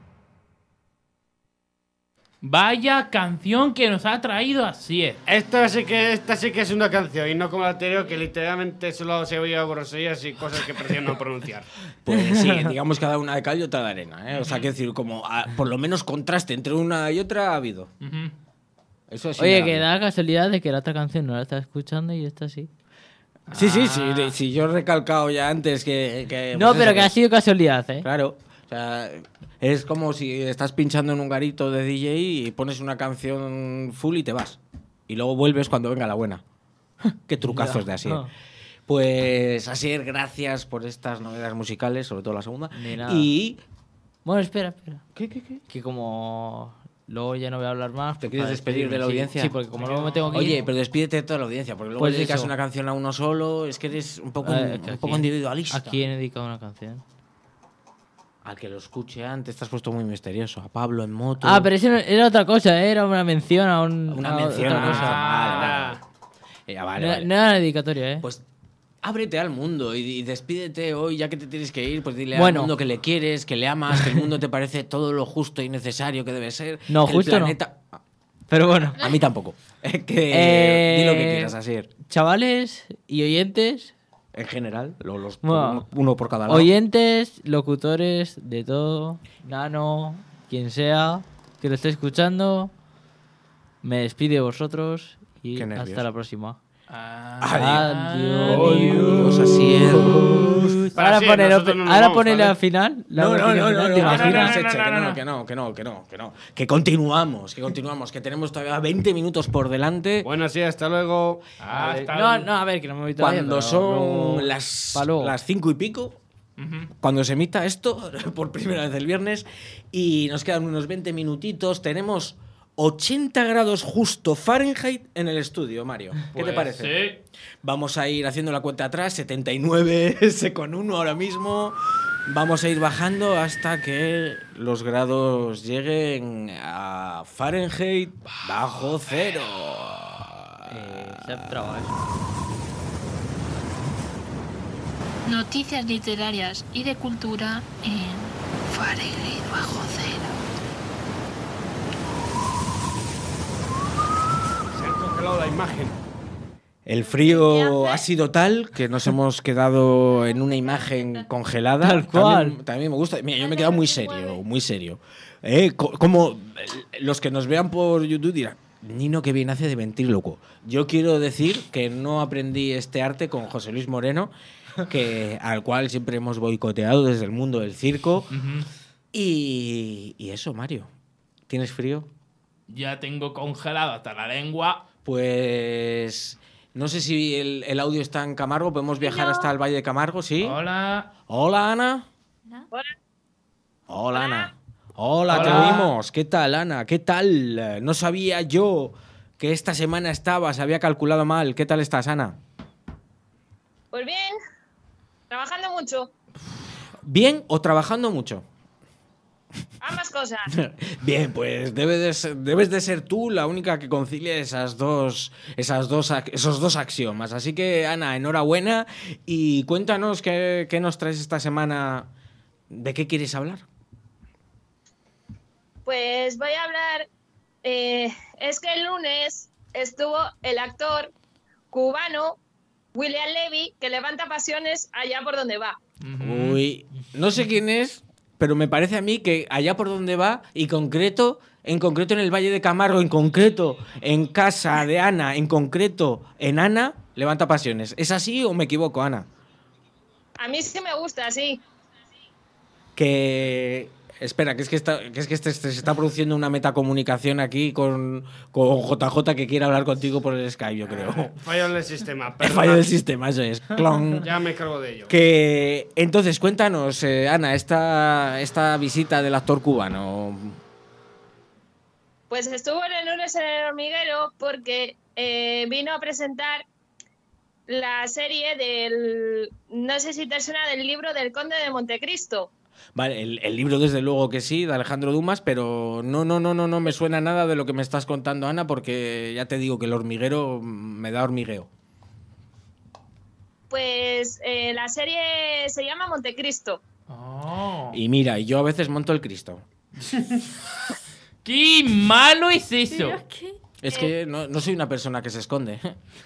Vaya canción que nos ha traído Asier. Esta sí que, esta sí que es una canción y no como la anterior que literalmente solo se oía groserías y cosas que prefiero no pronunciar. Pues sí, digamos cada una de cal y otra de arena, ¿eh? O sea, quiero decir, como ah, por lo menos contraste entre una y otra ha habido. Ujú. Eso sí. Oye, me que da da casualidad de que la otra canción no la estás escuchando y esta sí. Sí, sí, sí, de- sí, yo he recalcado ya antes que... que, No, pues pero eso, que ha sido casualidad, ¿eh? Claro, o sea, es como si estás pinchando en un garito de D J y pones una canción full y te vas. Y luego vuelves cuando venga la buena. Qué trucazos Ya. de Asier. Ah. Pues Asier, gracias por estas novedades musicales, sobre todo la segunda. Ni nada. Y... Bueno, espera, espera. ¿Qué, qué, qué? Que como luego ya no voy a hablar más. ¿Te pues quieres para despedir de la despedirme, sí. audiencia? Sí, porque como luego me tengo que ir. Oye, pero despídete de toda la audiencia, porque luego Pues dedicas eso. una canción a uno solo, es que eres un poco, Eh, un que ¿a poco quién- individualista. ¿A quién he dedicado una canción? Al que lo escuche antes, te has puesto muy misterioso. A Pablo en moto. Ah, pero eso no- era otra cosa, ¿eh? Era una mención a un. Una a mención otra a- cosa. vale, vale. Eh, ah, vale, no, vale. no era dedicatoria, ¿eh? Pues ábrete al mundo y, y despídete hoy, ya que te tienes que ir, pues dile Bueno. al mundo que le quieres, que le amas, que el mundo te parece todo lo justo y necesario que debe ser. No, que justo el no. planeta... Pero bueno. A mí tampoco. Eh, que Eh, di lo que quieras, Asier. Chavales y oyentes, en general, lo- los, Bueno, uno, uno por cada lado. Oyentes, locutores, de todo, Nano, quien sea, que lo esté escuchando, me despido de vosotros y Qué nervios. hasta la próxima. Adiós. Adiós. Adiós. Para Ahora sí, ponele, nosotros no nos ahora vamos, ponele ¿vale? al final. la No, no, música no, no, final, no, ¿te no, no, imaginas? no, no, Cheche, no, que no, no, que no, que no, que no, que no. Que continuamos, que continuamos, que tenemos todavía veinte minutos por delante. Bueno, sí, hasta luego. Hasta No, no, a ver, que no me voy todavía. Cuando pero son luego- las, pa' luego. las cinco y pico, cuando se emita esto, por primera vez el viernes, y nos quedan unos veinte minutitos, tenemos ochenta grados justo Fahrenheit en el estudio, Mario. ¿Qué te Pues parece? sí. Vamos a ir haciendo la cuenta atrás, setenta y nueve, ese con uno ahora mismo. Vamos a ir bajando hasta que los grados lleguen a Fahrenheit bajo cero. Eh, se ha trabado eso. Noticias literarias y de cultura en Fahrenheit bajo cero. Se han congelado la imagen. El frío ha sido tal que nos hemos quedado en una imagen congelada. Tal cual. También, también me gusta. Mira, yo me he quedado muy serio, muy serio. Eh, co- como eh, los que nos vean por YouTube dirán, Nino, que bien hace de ventrílocuo. Yo quiero decir que no aprendí este arte con José Luis Moreno, que, al cual siempre hemos boicoteado desde el mundo del circo. y, y eso, Mario. ¿Tienes frío? Ya tengo congelado hasta la lengua. Pues no sé si el, el audio está en Camargo. Podemos viajar hasta el Valle de Camargo, ¿sí? Hola. Hola, Ana. Hola. Hola, Ana. Hola, te Hola. oímos. ¿Qué tal, Ana? ¿Qué tal? No sabía yo que esta semana estabas. Había calculado mal. ¿Qué tal estás, Ana? Pues bien, trabajando mucho. ¿Bien o trabajando mucho? Ambas cosas. Bien, pues debe de ser- debes de ser tú la única que concilie esas dos, esas dos, ac- esos dos axiomas. Así que, Ana, enhorabuena y cuéntanos qué, qué nos traes esta semana. ¿De qué quieres hablar? Pues voy a hablar. eh, es que el lunes estuvo el actor cubano William Levy, que levanta pasiones allá por donde va. Uy, no sé quién es, pero me parece a mí que allá por donde va, y concreto, en concreto en el Valle de Camargo, en concreto en casa de Ana, en concreto en Ana, levanta pasiones. ¿Es así o me equivoco, Ana? A mí sí me gusta, sí. Que... Espera, que es que, está, que, es que este- este- se está produciendo una metacomunicación aquí con, con J J que quiere hablar contigo por el Skype, yo creo. Fallo en el sistema. El perdona. fallo del sistema, eso es. Clon. Ya me cargo de ello. Que entonces cuéntanos, eh, Ana, esta, esta visita del actor cubano. Pues estuvo el lunes en el hormiguero porque eh, vino a presentar la serie del. No sé si te suena del libro del Conde de Montecristo. Vale, el, el libro desde luego que sí, de Alejandro Dumas, pero no, no, no, no, no me suena nada de lo que me estás contando, Ana, porque ya te digo que el hormiguero me da hormigueo. Pues eh, la serie se llama Montecristo. Oh. Y mira, yo a veces monto el Cristo. ¡Qué malo es eso! Es que no, no soy una persona que se esconde.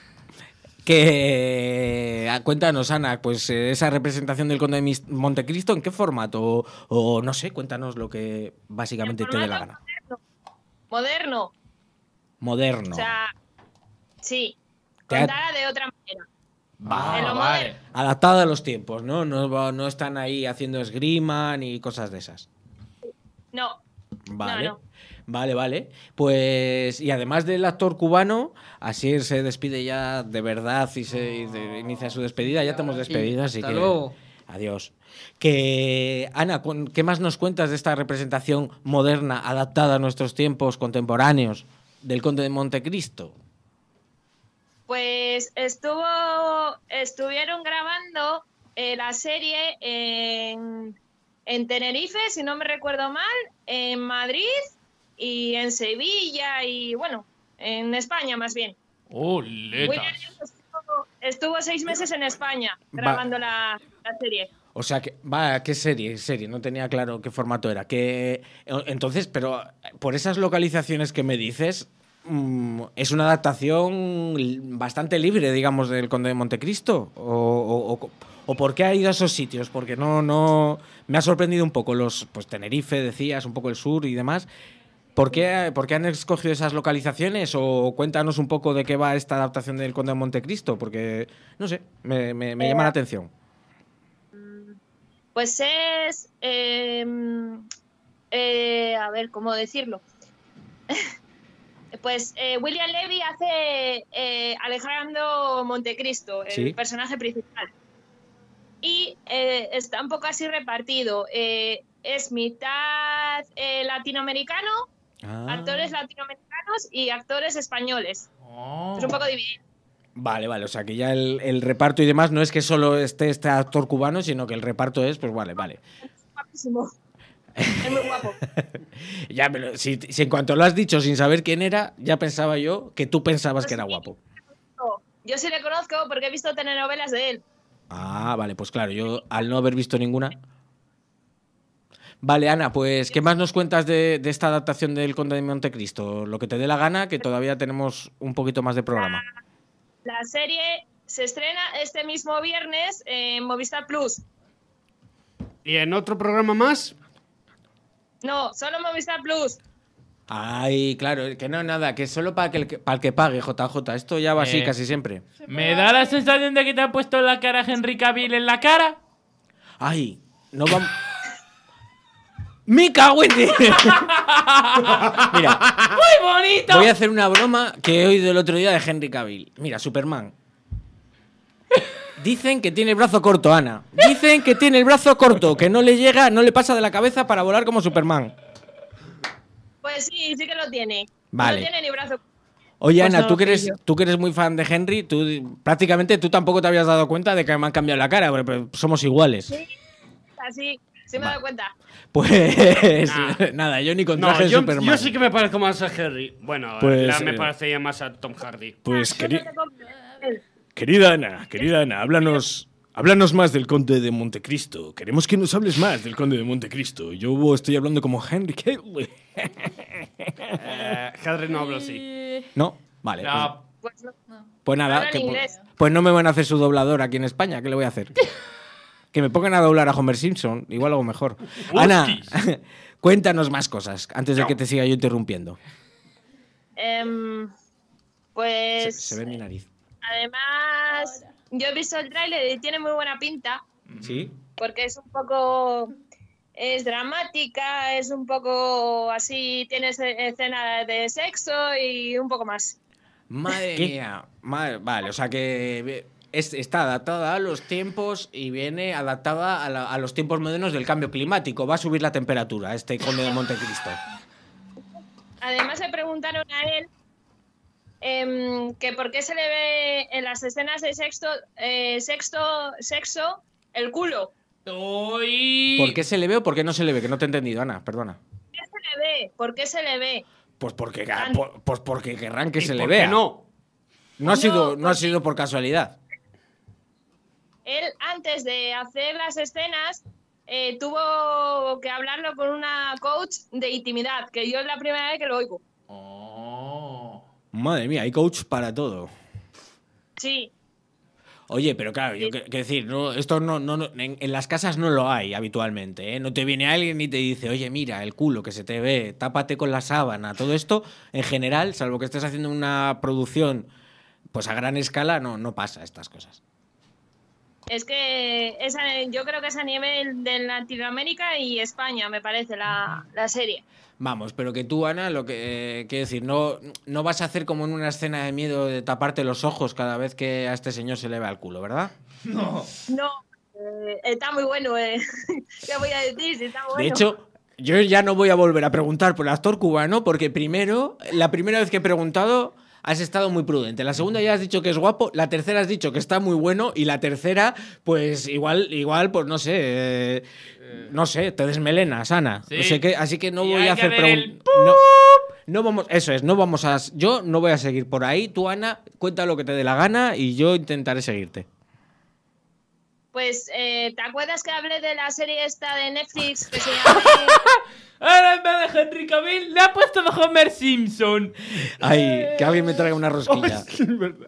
Que ah, cuéntanos, Ana, pues eh, esa representación del Conde de Mis- Montecristo, ¿en qué formato? O, o no sé, cuéntanos lo que básicamente te dé la gana. Moderno. Moderno. O sea, sí. Te ha- Contada de otra manera. Va, en lo vale. Adaptada a los tiempos, ¿no? No, va- no están ahí haciendo esgrima ni cosas de esas. No. Vale. No, no. Vale, vale. Pues, y además del actor cubano, Asier se despide ya de verdad y se y de- inicia su despedida. Ya te hemos despedido, así Hasta que. luego. Adiós. Que, Ana, cu- ¿qué más nos cuentas de esta representación moderna, adaptada a nuestros tiempos contemporáneos del Conde de Montecristo? Pues estuvo, estuvieron grabando eh, la serie en, en Tenerife, si no me recuerdo mal, en Madrid y en Sevilla y bueno, en España más bien. ¡Oh, William letas! estuvo, estuvo seis meses en España grabando la, la serie. O sea, que, va, ¿qué serie? Serie, no tenía claro qué formato era. Que, entonces, pero por esas localizaciones que me dices, mm, es una adaptación bastante libre, digamos, del Conde de Montecristo. O, o, o, o por qué ha ido a esos sitios, porque no, no me ha sorprendido un poco los, pues Tenerife, decías, un poco el sur y demás. ¿Por qué, ¿Por qué han escogido esas localizaciones? O cuéntanos un poco de qué va esta adaptación del Conde de Montecristo, porque, no sé, me, me, me llama la atención. Pues es... eh, eh, a ver, ¿cómo decirlo? Pues eh, William Levy hace eh, Alejandro Montecristo, el Sí. personaje principal. Y eh, está un poco así repartido. Eh, es mitad eh, latinoamericano, Ah. actores latinoamericanos y actores españoles. Es un poco dividido. Vale, vale, o sea que ya el, el reparto y demás no es que solo esté este actor cubano, sino que el reparto es, pues vale, vale. Guapísimo. Es muy guapo. Ya, pero si, si en cuanto lo has dicho sin saber quién era, ya pensaba yo que tú pensabas que era guapo. Yo sí le conozco porque he visto telenovelas de él. Ah, vale, pues claro, yo al no haber visto ninguna. Vale, Ana, pues ¿qué más nos cuentas de, de esta adaptación del Conde de Montecristo? Lo que te dé la gana, que todavía tenemos un poquito más de programa. La serie se estrena este mismo viernes en Movistar Plus. ¿Y en otro programa más? No, solo Movistar Plus. Ay, claro, que no, nada, que solo para el que, para el que pague, J J. Esto ya va así Eh. casi siempre. ¿Me da la sensación de que te ha puesto la cara Henry Cavill en la cara? Ay, no vamos... ¡Me cago en ti! Mira, ¡Muy bonito! voy a hacer una broma que he oído el otro día de Henry Cavill. Mira, Superman. Dicen que tiene el brazo corto, Ana. Dicen que tiene el brazo corto, que no le llega, no le pasa de la cabeza para volar como Superman. Pues sí, sí que lo tiene. Vale. No tiene ni brazo. Oye, Pues Ana, no, tú, que eres, pillo. tú que eres muy fan de Henry, tú prácticamente tú tampoco te habías dado cuenta de que me han cambiado la cara, pero, pero somos iguales. Sí, así, sí me he dado cuenta. Pues Nah. nada, yo ni con No, traje de yo, Superman. yo sí que me parezco más a Henry. Bueno, Pues, la me eh, parecería más a Tom Hardy. Pues queri- querida Ana, querida Ana, háblanos, háblanos más del Conde de Montecristo. Queremos que nos hables más del Conde de Montecristo. Yo estoy hablando como Henry Cavill. Eh, Henry no hablo así. ¿No? Vale. No. Pues no. Pues nada, Habla en que po- inglés. pues no me van a hacer su doblador aquí en España. ¿Qué le voy a hacer? Que me pongan a doblar a Homer Simpson, igual algo mejor. Ana, cuéntanos más cosas antes de que te siga yo interrumpiendo. Em, Se, pues se ve mi nariz. además, yo he visto el tráiler y tiene muy buena pinta. ¿Sí? Porque es un poco... Es dramática, es un poco así, tiene esce- escena de sexo y un poco más. Madre mía. Madre- vale, o sea que es- está adaptada a los tiempos y viene adaptada a, la- a los tiempos modernos del cambio climático. Va a subir la temperatura este Conde de Montecristo. Además le preguntaron a él em, que por qué se le ve en las escenas de sexto, eh, sexto, sexo el culo. Uy. ¿Por qué se le ve o por qué no se le ve? Que no te he entendido, Ana, perdona. ¿Por qué se le ve? ¿Por qué se le ve? Pues porque, por- pues porque querrán que ¿Y se le por qué vea. no? No ha, No, sido, no ha porque- sido por casualidad. Él, antes de hacer las escenas, eh, tuvo que hablarlo con una coach de intimidad, que yo es la primera vez que lo oigo. Oh. Madre mía, hay coach para todo. Sí. Oye, pero claro, yo quiero decir, no, esto no, no, no- en, en las casas no lo hay habitualmente, ¿eh? No te viene alguien y te dice, oye, mira, el culo que se te ve, tápate con la sábana. Todo esto, en general, salvo que estés haciendo una producción pues a gran escala, no, no pasa estas cosas. Es que es a- yo creo que es a nivel de Latinoamérica y España, me parece, la, la serie. Vamos, pero que tú, Ana, lo que eh, quiero decir, no, no vas a hacer como en una escena de miedo de taparte los ojos cada vez que a este señor se le ve el culo, ¿verdad? No. No, eh, está muy bueno. Eh. ¿Qué voy a decir? Si está bueno. De hecho, yo ya no voy a volver a preguntar por el actor cubano porque primero, la primera vez que he preguntado, has estado muy prudente. La segunda ya has dicho que es guapo, la tercera has dicho que está muy bueno y la tercera, pues igual, igual, pues no sé, eh, no sé, te desmelenas, Ana. Sí. O sea que, así que no Y voy hay a que hacer ver el preguntas. No, no vamos, eso es, no vamos a, yo no voy a seguir por ahí. Tú, Ana, cuenta lo que te dé la gana y yo intentaré seguirte. pues, eh, ¿te acuerdas que hablé de la serie esta de Netflix que se llama... Ahora en vez de Henry Cavill le ha puesto de Homer Simpson. Ay, que alguien me traiga una rosquilla. Hostia, es verdad.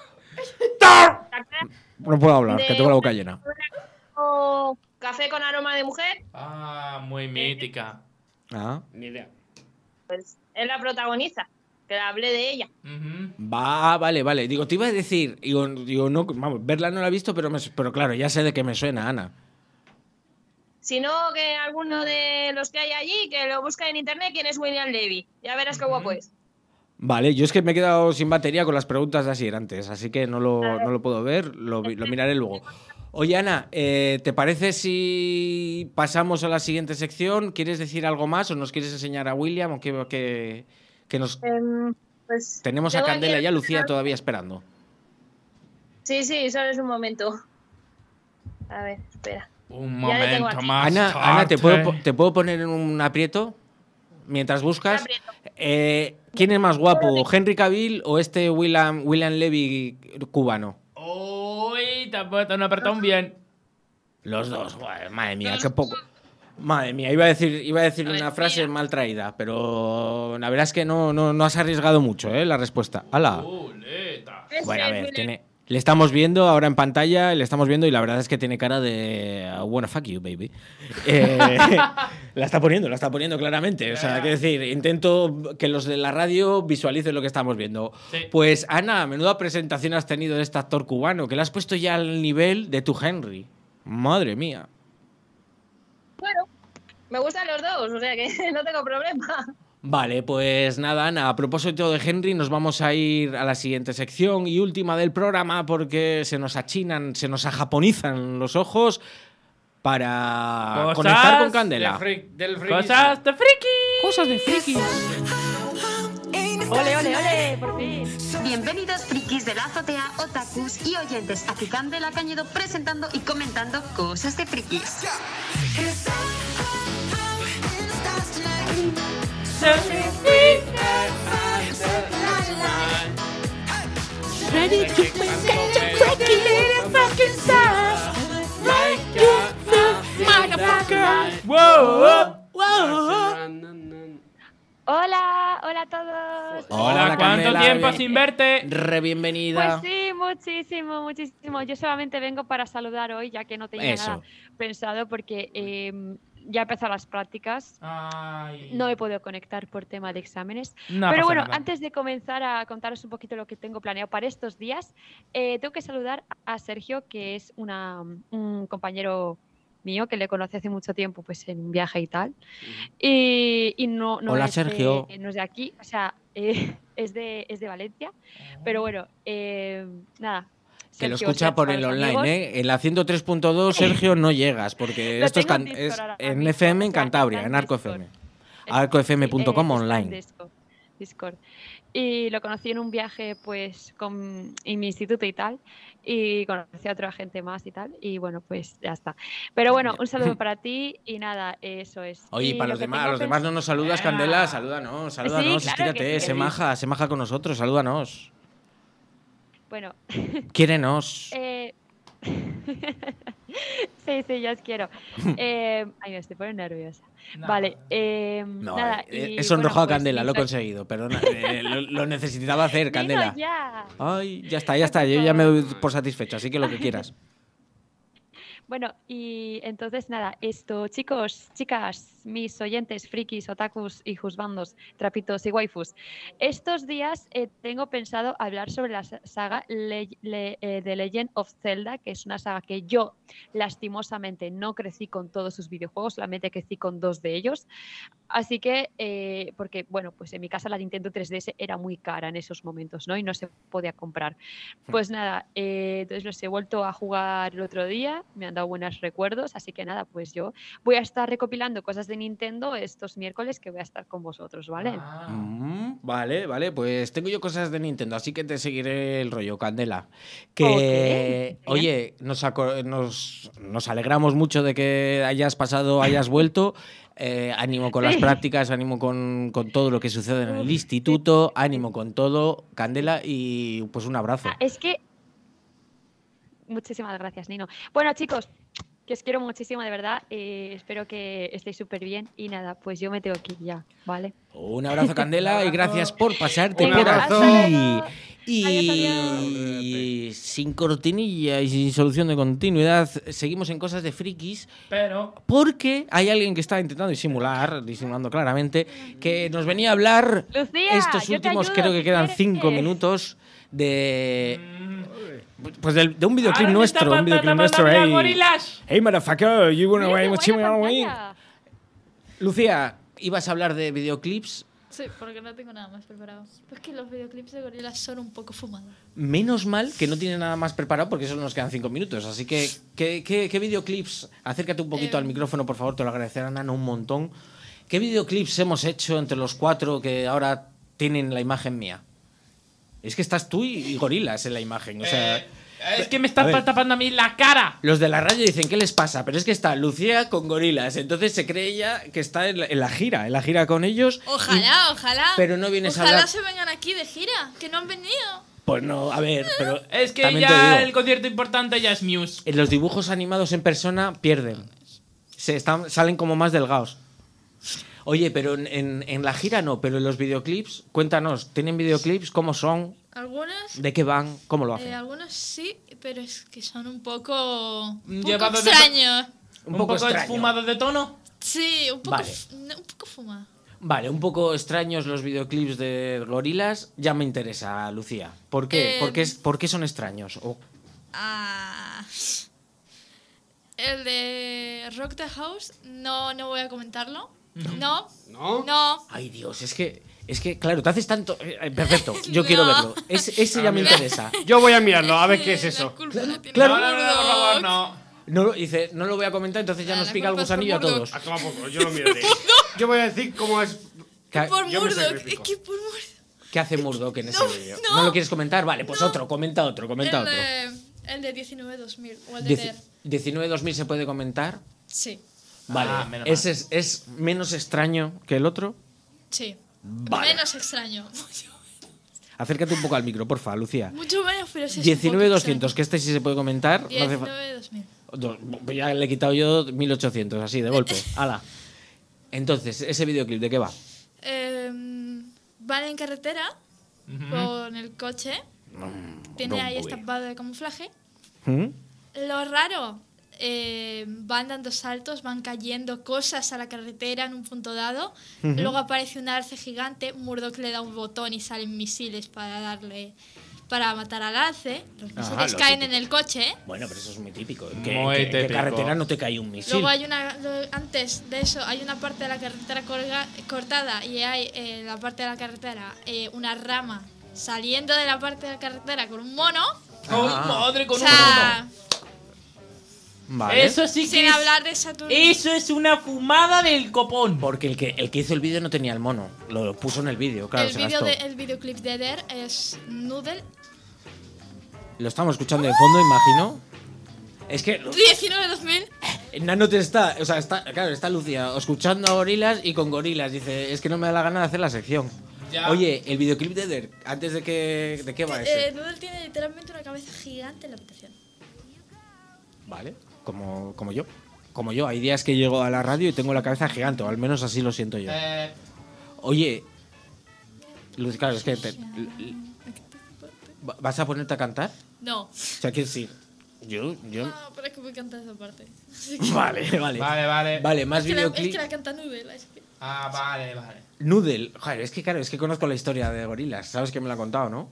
No puedo hablar, que tengo la boca llena. o Café con aroma de mujer? Ah, muy mítica. Ah. Ni idea. Pues es la protagonista, que hablé de ella. Va, vale, vale. Digo, te iba a decir, digo, digo no, vamos, verla no la he visto, pero, me- pero claro, ya sé de qué me suena, Ana. Si no, que alguno de los que hay allí, que lo busca en internet, quién es William Levy. Ya verás qué guapo es. Vale, yo es que me he quedado sin batería con las preguntas de Asier antes, así que no lo, no lo puedo ver, lo, lo miraré luego. Oye, Ana, eh, ¿te parece si pasamos a la siguiente sección? ¿Quieres decir algo más o nos quieres enseñar a William o que, que, que nos... Em, pues Tenemos a tengo Candela aquí- y a Lucía todavía esperando. Sí, sí, solo es un momento. A ver, espera. Un Ya le tengo momento aquí. más Ana, tarde. Ana, ¿te puedo, po- ¿te puedo poner en un aprieto mientras buscas? Eh, ¿Quién es más guapo, Henry Cavill o este William, William Levy cubano? Uy, te has puesto un apretón bien. Los dos, joder, madre mía, qué poco. Madre mía, iba a decir, iba a decir una frase mal traída, pero la verdad es que no, no, no has arriesgado mucho, ¿eh? La respuesta. ¡Hala! Bueno, a ver, tiene, le estamos viendo ahora en pantalla, le estamos viendo y la verdad es que tiene cara de I wanna fuck you, baby. Eh, la está poniendo, la está poniendo claramente. O sea, quiero decir, intento que los de la radio visualicen lo que estamos viendo. Sí. Pues, Ana, menuda presentación has tenido de este actor cubano, que le has puesto ya al nivel de tu Henry. Madre mía. Bueno, me gustan los dos, o sea que no tengo problema. Vale, pues nada, Ana, a propósito de Henry, nos vamos a ir a la siguiente sección y última del programa porque se nos achinan, se nos ajaponizan los ojos para Cosas conectar con Candela. Cosas de friki. Cosas de friki. Ole, ole, ole, por fin. Bienvenidos frikis de la azotea, otakus y oyentes. Aquí Candela Cañedo presentando y comentando cosas de frikis. Ready to get your freaky little fucking stuff. Like you, motherfucker. Wow. Hola, hola a todos. Hola, ¿cuánto Candela, tiempo bien- sin verte? Re bienvenida. Pues sí, muchísimo, muchísimo. Yo solamente vengo para saludar hoy, ya que no tenía Eso. nada pensado, porque eh, ya empezado las prácticas. Ay. No he podido conectar por tema de exámenes. No Pero pasa bueno, nada. antes de comenzar a contaros un poquito lo que tengo planeado para estos días, eh, tengo que saludar a Sergio, que es una, un compañero mío que le conocí hace mucho tiempo, pues en un viaje y tal. Y, y no, no Hola, es de- Sergio. no es de aquí, o sea, eh, es, de, es de Valencia. Pero bueno, eh, nada. Que lo Sergio, escucha Sergio, por a el los online, amigos. ¿eh? En la ciento tres punto dos, Sergio, no llegas, porque Lo esto es, tengo en can- Discord es ahora en mismo, F M en o sea, Cantabria, está en en Arco Discord. F M. arco f m punto com Eh, está en online. Discord, Discord. Y lo conocí en un viaje, pues, con, en mi instituto y tal. Y conocí a otra gente más y tal. Y bueno, pues ya está. Pero bueno, un saludo para ti y nada, eso es. Oye, y Y para lo los que demás, tengo a los demás pens- no nos saludas, Candela, salúdanos, salúdanos, Sí, claro estírate, que sí, se que maja, se maja con nosotros, salúdanos. Bueno. Quiérenos. Eh, sí, sí, yo os quiero. Eh, ay, me estoy poniendo nerviosa. Vale, eh, No, nada. eh, y, he sonrojado bueno, a Candela, pues, lo he sí, conseguido, perdona, eh, lo, lo necesitaba hacer, Dilo Candela. ya. Ay, ya está, ya está, yo ya me doy por satisfecho, así que lo que quieras. Bueno, y entonces nada, esto, chicos, chicas, mis oyentes, frikis, otakus y juzbandos, trapitos y waifus, estos días eh, tengo pensado hablar sobre la sa- saga Le- Le- eh, The Legend of Zelda, que es una saga que yo, lastimosamente, no crecí con todos sus videojuegos, solamente crecí con dos de ellos. Así que, eh, porque, bueno, pues en mi casa la Nintendo tres D S era muy cara en esos momentos, ¿no? Y no se podía comprar. Pues nada, eh, entonces los he vuelto a jugar el otro día, me han dado buenos recuerdos, así que nada, pues yo voy a estar recopilando cosas de Nintendo estos miércoles que voy a estar con vosotros, ¿vale? Mm, vale, vale, pues tengo yo cosas de Nintendo, así que te seguiré el rollo, Candela. Que, Ok, oye, nos, aco- nos, nos alegramos mucho de que hayas pasado, hayas vuelto. Eh, ánimo con las Sí. prácticas, ánimo con, con todo lo que sucede en el instituto, ánimo con todo, Candela, y pues un abrazo. Ah, es que Muchísimas gracias, Nino. Bueno, chicos, que os quiero muchísimo, de verdad. Eh, espero que estéis súper bien. Y nada, pues yo me tengo que ir ya, ¿vale? Un abrazo, Candela, y gracias por pasarte Un por abrazo. aquí. Y Adiós, sin cortinilla y sin solución de continuidad, seguimos en cosas de frikis. Pero Porque hay alguien que está intentando disimular, disimulando claramente, que nos venía a hablar Lucía, estos yo te últimos, ayudo, creo que si quedan quieres. cinco minutos de. Pues del- de un videoclip Ahora me está nuestro, un pa- videoclip pa- pa- nuestro. pa- pa- Hey, gorilas. hey, motherfucker, you wanna Mira way qué with buena Chimmy pantalla. Lucía, ibas a hablar de videoclips. Sí, porque no tengo nada más preparado. Es que los videoclips de gorilas son un poco fumados. Menos mal que no tiene nada más preparado porque solo nos quedan cinco minutos. Así que, ¿qué, qué, qué videoclips? Acércate un poquito Eh, al micrófono, por favor, te lo agradecerá Nano un montón. ¿Qué videoclips hemos hecho entre los cuatro que ahora tienen la imagen mía? Es que estás tú y, y Gorilas en la imagen. O sea, Eh, es que me está A ver. tapando a mí la cara. los de la radio dicen, ¿qué les pasa? Pero es que está Lucía con Gorilas. Entonces se cree ella que está en la, en la gira, en la gira con ellos. Ojalá, ojalá. pero no vienes a Ojalá hablar- se vengan aquí de gira, que no han venido. Pues no, a ver, pero. Es que también te ya digo, el concierto importante ya es Muse. en los dibujos animados en persona pierden. Se están, salen como más delgados. Oye, pero en, en- en la gira no, pero en los videoclips, cuéntanos, ¿tienen videoclips? ¿Cómo son? Algunos, ¿De qué van? ¿Cómo lo eh, hacen? algunos sí, pero es que son un poco, un poco Llevados de- extraños. Un Un, poco poco extraño. esfumados de tono. Sí, un poco, Vale. f- no, un poco fumado. Vale, un poco extraños los videoclips de Gorilas. Ya me interesa, Lucía. ¿Por qué? Eh, ¿Por qué, es- por qué son extraños? O- Ah, el de Rock the House, no, no voy a comentarlo. No, ¿No? no. Ay, Dios, es que, es que, claro, te haces tanto. eh, eh, perfecto, yo quiero No. verlo. Es- ese Ah, ya me mira. interesa. Yo voy a mirarlo, a ver qué es La eso. culpa la tiene claro. No, no, no, no, por favor, Murdoch. no. No, lo- dice, no lo voy a comentar, entonces ya Ah, nos la pica el culpa es por gusanillo a Murdoch. todos. A tomar poco, yo lo miraré. Yo voy a decir cómo es. ¿Qué, Por Yo me Murdoch, es sacrifico. que por Murdoch. qué hace Murdoch en ese No, vídeo? no, ¿No lo quieres comentar? Vale, pues otro, comenta otro, comenta El otro. de, el de diecinueve dos mil, o el de Dieci- Ter. diecinueve dos mil se puede comentar. Sí, Vale, Ah, menos ese es, es menos extraño que el otro. sí. Vale. Menos extraño. Acércate un poco al micro, porfa, Lucía. Mucho menos, pero sí es un diecinueve poco doscientos, que este sí se puede comentar. No hace fa- diecinueve dos mil. Do- Ya le he quitado yo mil ochocientos, así, de golpe. Hala. Entonces, ¿ese videoclip de qué va? Em, van en carretera con el coche. Tiene ahí Rumble. estampado de camuflaje. ¿Mm? Lo raro, eh, van dando saltos, van cayendo cosas a la carretera en un punto dado. Ujú. Luego aparece un alce gigante. Murdoch le da un botón y salen misiles para darle para matar al alce. Los Ajá, misiles lo caen típico. en el coche. Bueno, pero eso es muy típico. Que, Muy que- que típico. carretera no te cae un misil. Luego hay una, lo- antes de eso, hay una parte de la carretera colga- cortada y hay en la parte de la carretera eh, una rama saliendo de la parte de la carretera con un mono. ¡Oh, Ah. madre, O con sea, un Vale. Eso sí que sin es, hablar de Saturn. eso es una fumada del copón. Porque el que, el que hizo el vídeo no tenía el mono. Lo puso en el vídeo, claro, el, se vídeo gastó. de, el videoclip de Der es Noodle. Lo estamos escuchando de fondo, imagino. Es que diecinueve dos mil. Nano te está, o sea, está, claro, está Lucía escuchando a Gorilas y con Gorilas dice, es que no me da la gana de hacer la sección. Ya. Oye, el videoclip de Der, antes de que, ¿de qué va ese? Eh, Noodle tiene literalmente una cabeza gigante en la habitación. Vale, como, como yo. Como yo, hay días que llego a la radio y tengo la cabeza gigante, o al menos así lo siento yo. Eh, Oye, Luz, claro, es que te- l- l- ¿va- ¿vas a ponerte a cantar? No. O sea, que sí. Yo, yo. No, pero es que me encanta esa parte. Así que- Vale, vale. Vale, vale. Vale, más es, que la, es videoclip. que la canta Noodle. así que- Ah, vale, vale. Noodle. Joder, es que claro, es que conozco la historia de Gorilas. Sabes que me la ha contado, ¿no?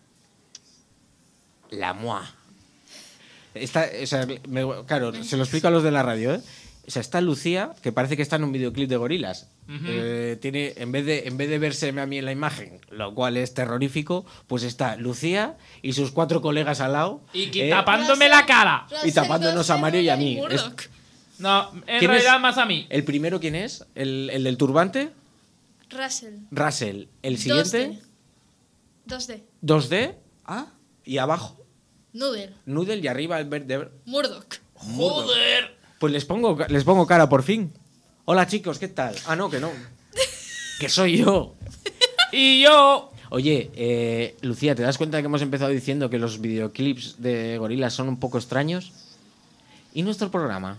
La Moi. Está, o sea, me- claro, se lo explico a los de la radio, ¿eh? O sea, está Lucía, que parece que está en un videoclip de Gorilas. Ujú. Eh, tiene, en vez de, en vez de verseme a mí en la imagen, lo cual es terrorífico, pues está Lucía y sus cuatro colegas al lado. Y que ¿eh? tapándome la cara. Y tapándonos a Mario y a mí. Es- Murdoch. No, en ¿Quién realidad es? más a mí. ¿El primero quién es? ¿El, el del turbante? Russell. Russell. ¿El siguiente? dos D. dos D. Ah. Y abajo, Noodle. Noodle y arriba el verde. Murdoch. Joder. Pues les pongo, les pongo cara por fin. Hola chicos, ¿qué tal? Ah, no, que no. Que soy yo. Y yo. Oye, eh, Lucía, ¿te das cuenta de que hemos empezado diciendo que los videoclips de Gorillaz son un poco extraños? ¿Y nuestro programa?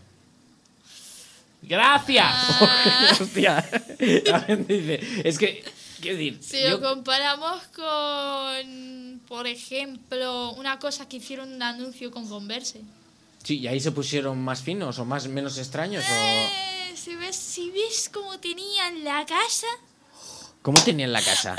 ¡Gracias! Hostia. Dice, es que, quiero decir... Si yo- lo comparamos con, por ejemplo, una cosa que hicieron un anuncio con Converse. Sí, ¿y ahí se pusieron más finos o más menos extraños? O... Eh, si ves, si ves cómo tenían la casa. ¿Cómo tenían la casa?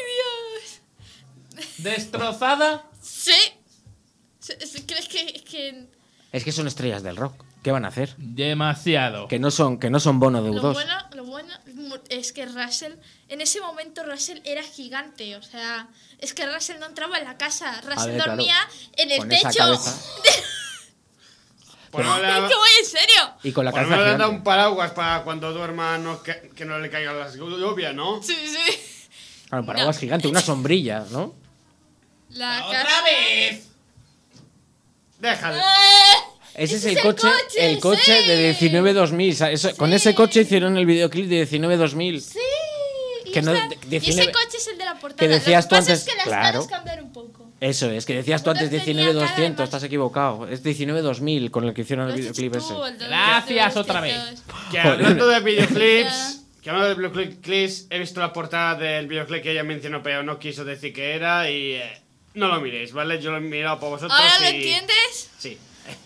¡Ay, Dios! ¿Destrozada? Sí. Se- se- ¿Crees que, que Es que son estrellas del rock. ¿Qué van a hacer? Demasiado. Que no son, que no son Bono de U lo dos. bueno, lo bueno es que Russell, en ese momento Russell era gigante, o sea, es que Russell no entraba en la casa, Russell ver, claro. dormía en el Con esa techo. cabeza. Por Pero- no le Es ha- que voy en serio. Y con la por cabeza no le han dado gigante. un paraguas para cuando duerma no, que, que no le caigan las lluvias, ¿no? Sí, sí. Claro, un paraguas gigante, una sombrilla, ¿no? La ¡Otra casa. vez! Déjale. ¡Eh! Ese es Ese el coche, el coche sí. de diecinueve dos mil. O sea, eso- Con ese coche hicieron el videoclip de diecinueve dos mil. Sí. Y, Que no- esa- de- y diecinueve ese coche es el de la portada. que decías Lo tú que pasa antes- es que las claro. caras cambian un poco. Eso es, que decías tú Uno antes tenía diecinueve cara de doscientos, más- estás equivocado. Es diecinueve dos mil con el que hicieron el Lo has videoclip dicho ese. tú, el de- Gracias de- otra de- vez. Que Joder. hablando de videoclips, que hablando de videoclips, he visto la portada del videoclip que ella mencionó, pero no quiso decir que era y eh, no lo miréis, ¿vale? Yo lo he mirado por vosotros ¿Ahora lo y... entiendes? Sí.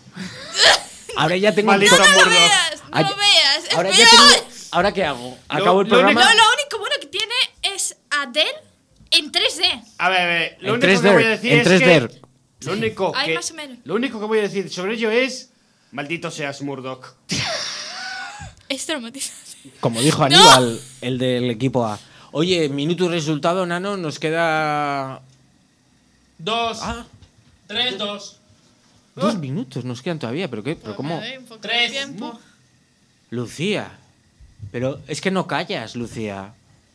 Ahora ya tengo Maldito No lo Murdoch. veas, no Ay, lo veas. Es Ahora ya peor. tengo. ¿Ahora qué hago? ¿Acabo el lo único- programa? No, lo único bueno que tiene es Adele en tres D. A ver, a ver, lo En único tres D, que voy a decir en es tres D. que... Lo único Hay que... más o menos. Lo único que voy a decir sobre ello es... Maldito seas Murdoch. Es traumatizante. Como dijo Aníbal, el del equipo A. Oye, minuto y resultado, Nano, nos queda. Dos. Ah, Tres, dos. dos minutos nos quedan todavía, pero qué, pero cómo. Me doy un poco de Tres. tiempo. Lucía. Pero es que no callas, Lucía.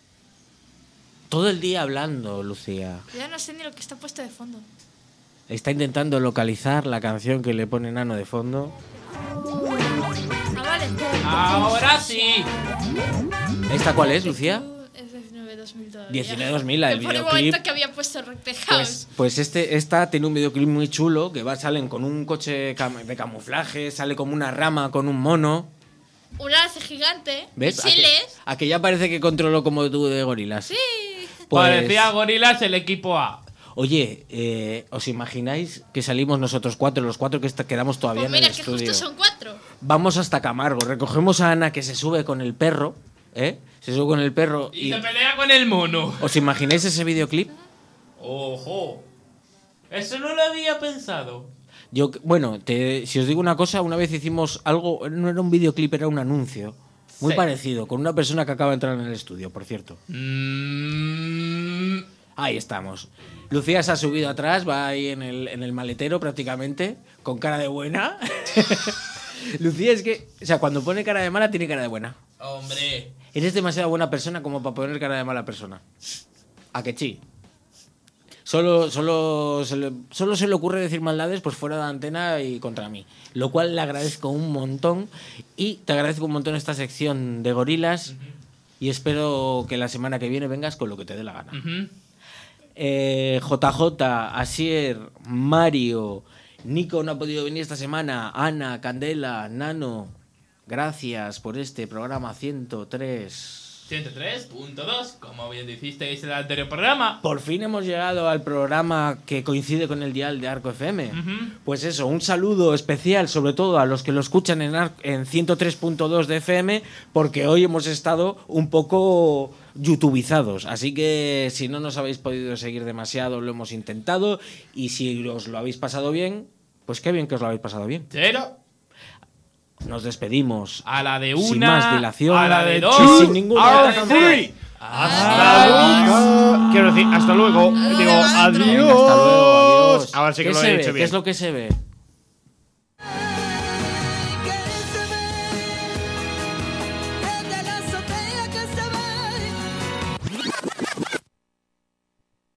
Todo el día hablando, Lucía. Ya no sé ni lo que está puesto de fondo. Está intentando localizar la canción que le pone Nano de fondo. Ah, vale. Ahora sí. ¿Esta cuál es, Lucía? Es diecinueve dos mil todavía. diecinueve dos mil, la del Que por un videoclip. momento que había puesto Rock the House. Pues, pues este, esta tiene un videoclip muy chulo que va, salen con un coche cam- de camuflaje, sale como una rama con un mono. Un alce gigante. ¿Ves? Misiles. A que ya parece que controló como tú de gorilas. Sí. Pues- Parecía Gorilas el equipo A. Oye, eh, ¿os imagináis que salimos nosotros cuatro, los cuatro que esta- quedamos todavía Pues en mira el que estudio? justo son cuatro. Vamos hasta Camargo, recogemos a Ana que se sube con el perro, ¿eh? Se sube con el perro Y y... se pelea con el mono. ¿Os imagináis ese videoclip? Ojo. Eso no lo había pensado. Yo, bueno, te- si os digo una cosa, una vez hicimos algo, no era un videoclip, era un anuncio. Muy Sí. parecido, con una persona que acaba de entrar en el estudio, por cierto. Mm, Ahí estamos. Lucía se ha subido atrás, va ahí en el, en el maletero prácticamente, con cara de buena. Lucía es que, o sea, cuando pone cara de mala, tiene cara de buena. hombre. Eres demasiado buena persona como para poner cara de mala persona. ¿A que sí? Solo, solo, se le, solo se le ocurre decir maldades pues fuera de antena y contra mí. Lo cual le agradezco un montón. Y te agradezco un montón esta sección de gorilas. Y espero que la semana que viene vengas con lo que te dé la gana. Ujú. Eh, J J, Asier, Mario, Nico no ha podido venir esta semana, Ana, Candela, Nano, gracias por este programa ciento tres. ciento tres punto dos, como bien dijisteis en el anterior programa. Por fin hemos llegado al programa que coincide con el dial de Arco F M. Ujú. Pues eso, un saludo especial sobre todo a los que lo escuchan en, Ar- en ciento tres punto dos de F M, porque hoy hemos estado un poco youtubizados. Así que si no nos habéis podido seguir demasiado, lo hemos intentado. Y si os lo habéis pasado bien, pues qué bien que os lo habéis pasado bien. Cero. Nos despedimos. A la de Sin una. más dilación. A la de Y dos. sin ninguna A la otra de canción. tres. Hasta luego. Quiero decir, hasta luego. Digo, adiós. Hasta luego, adiós. Ahora sí que ¿Qué lo se he ve? dicho ¿Qué bien. es lo que se ve?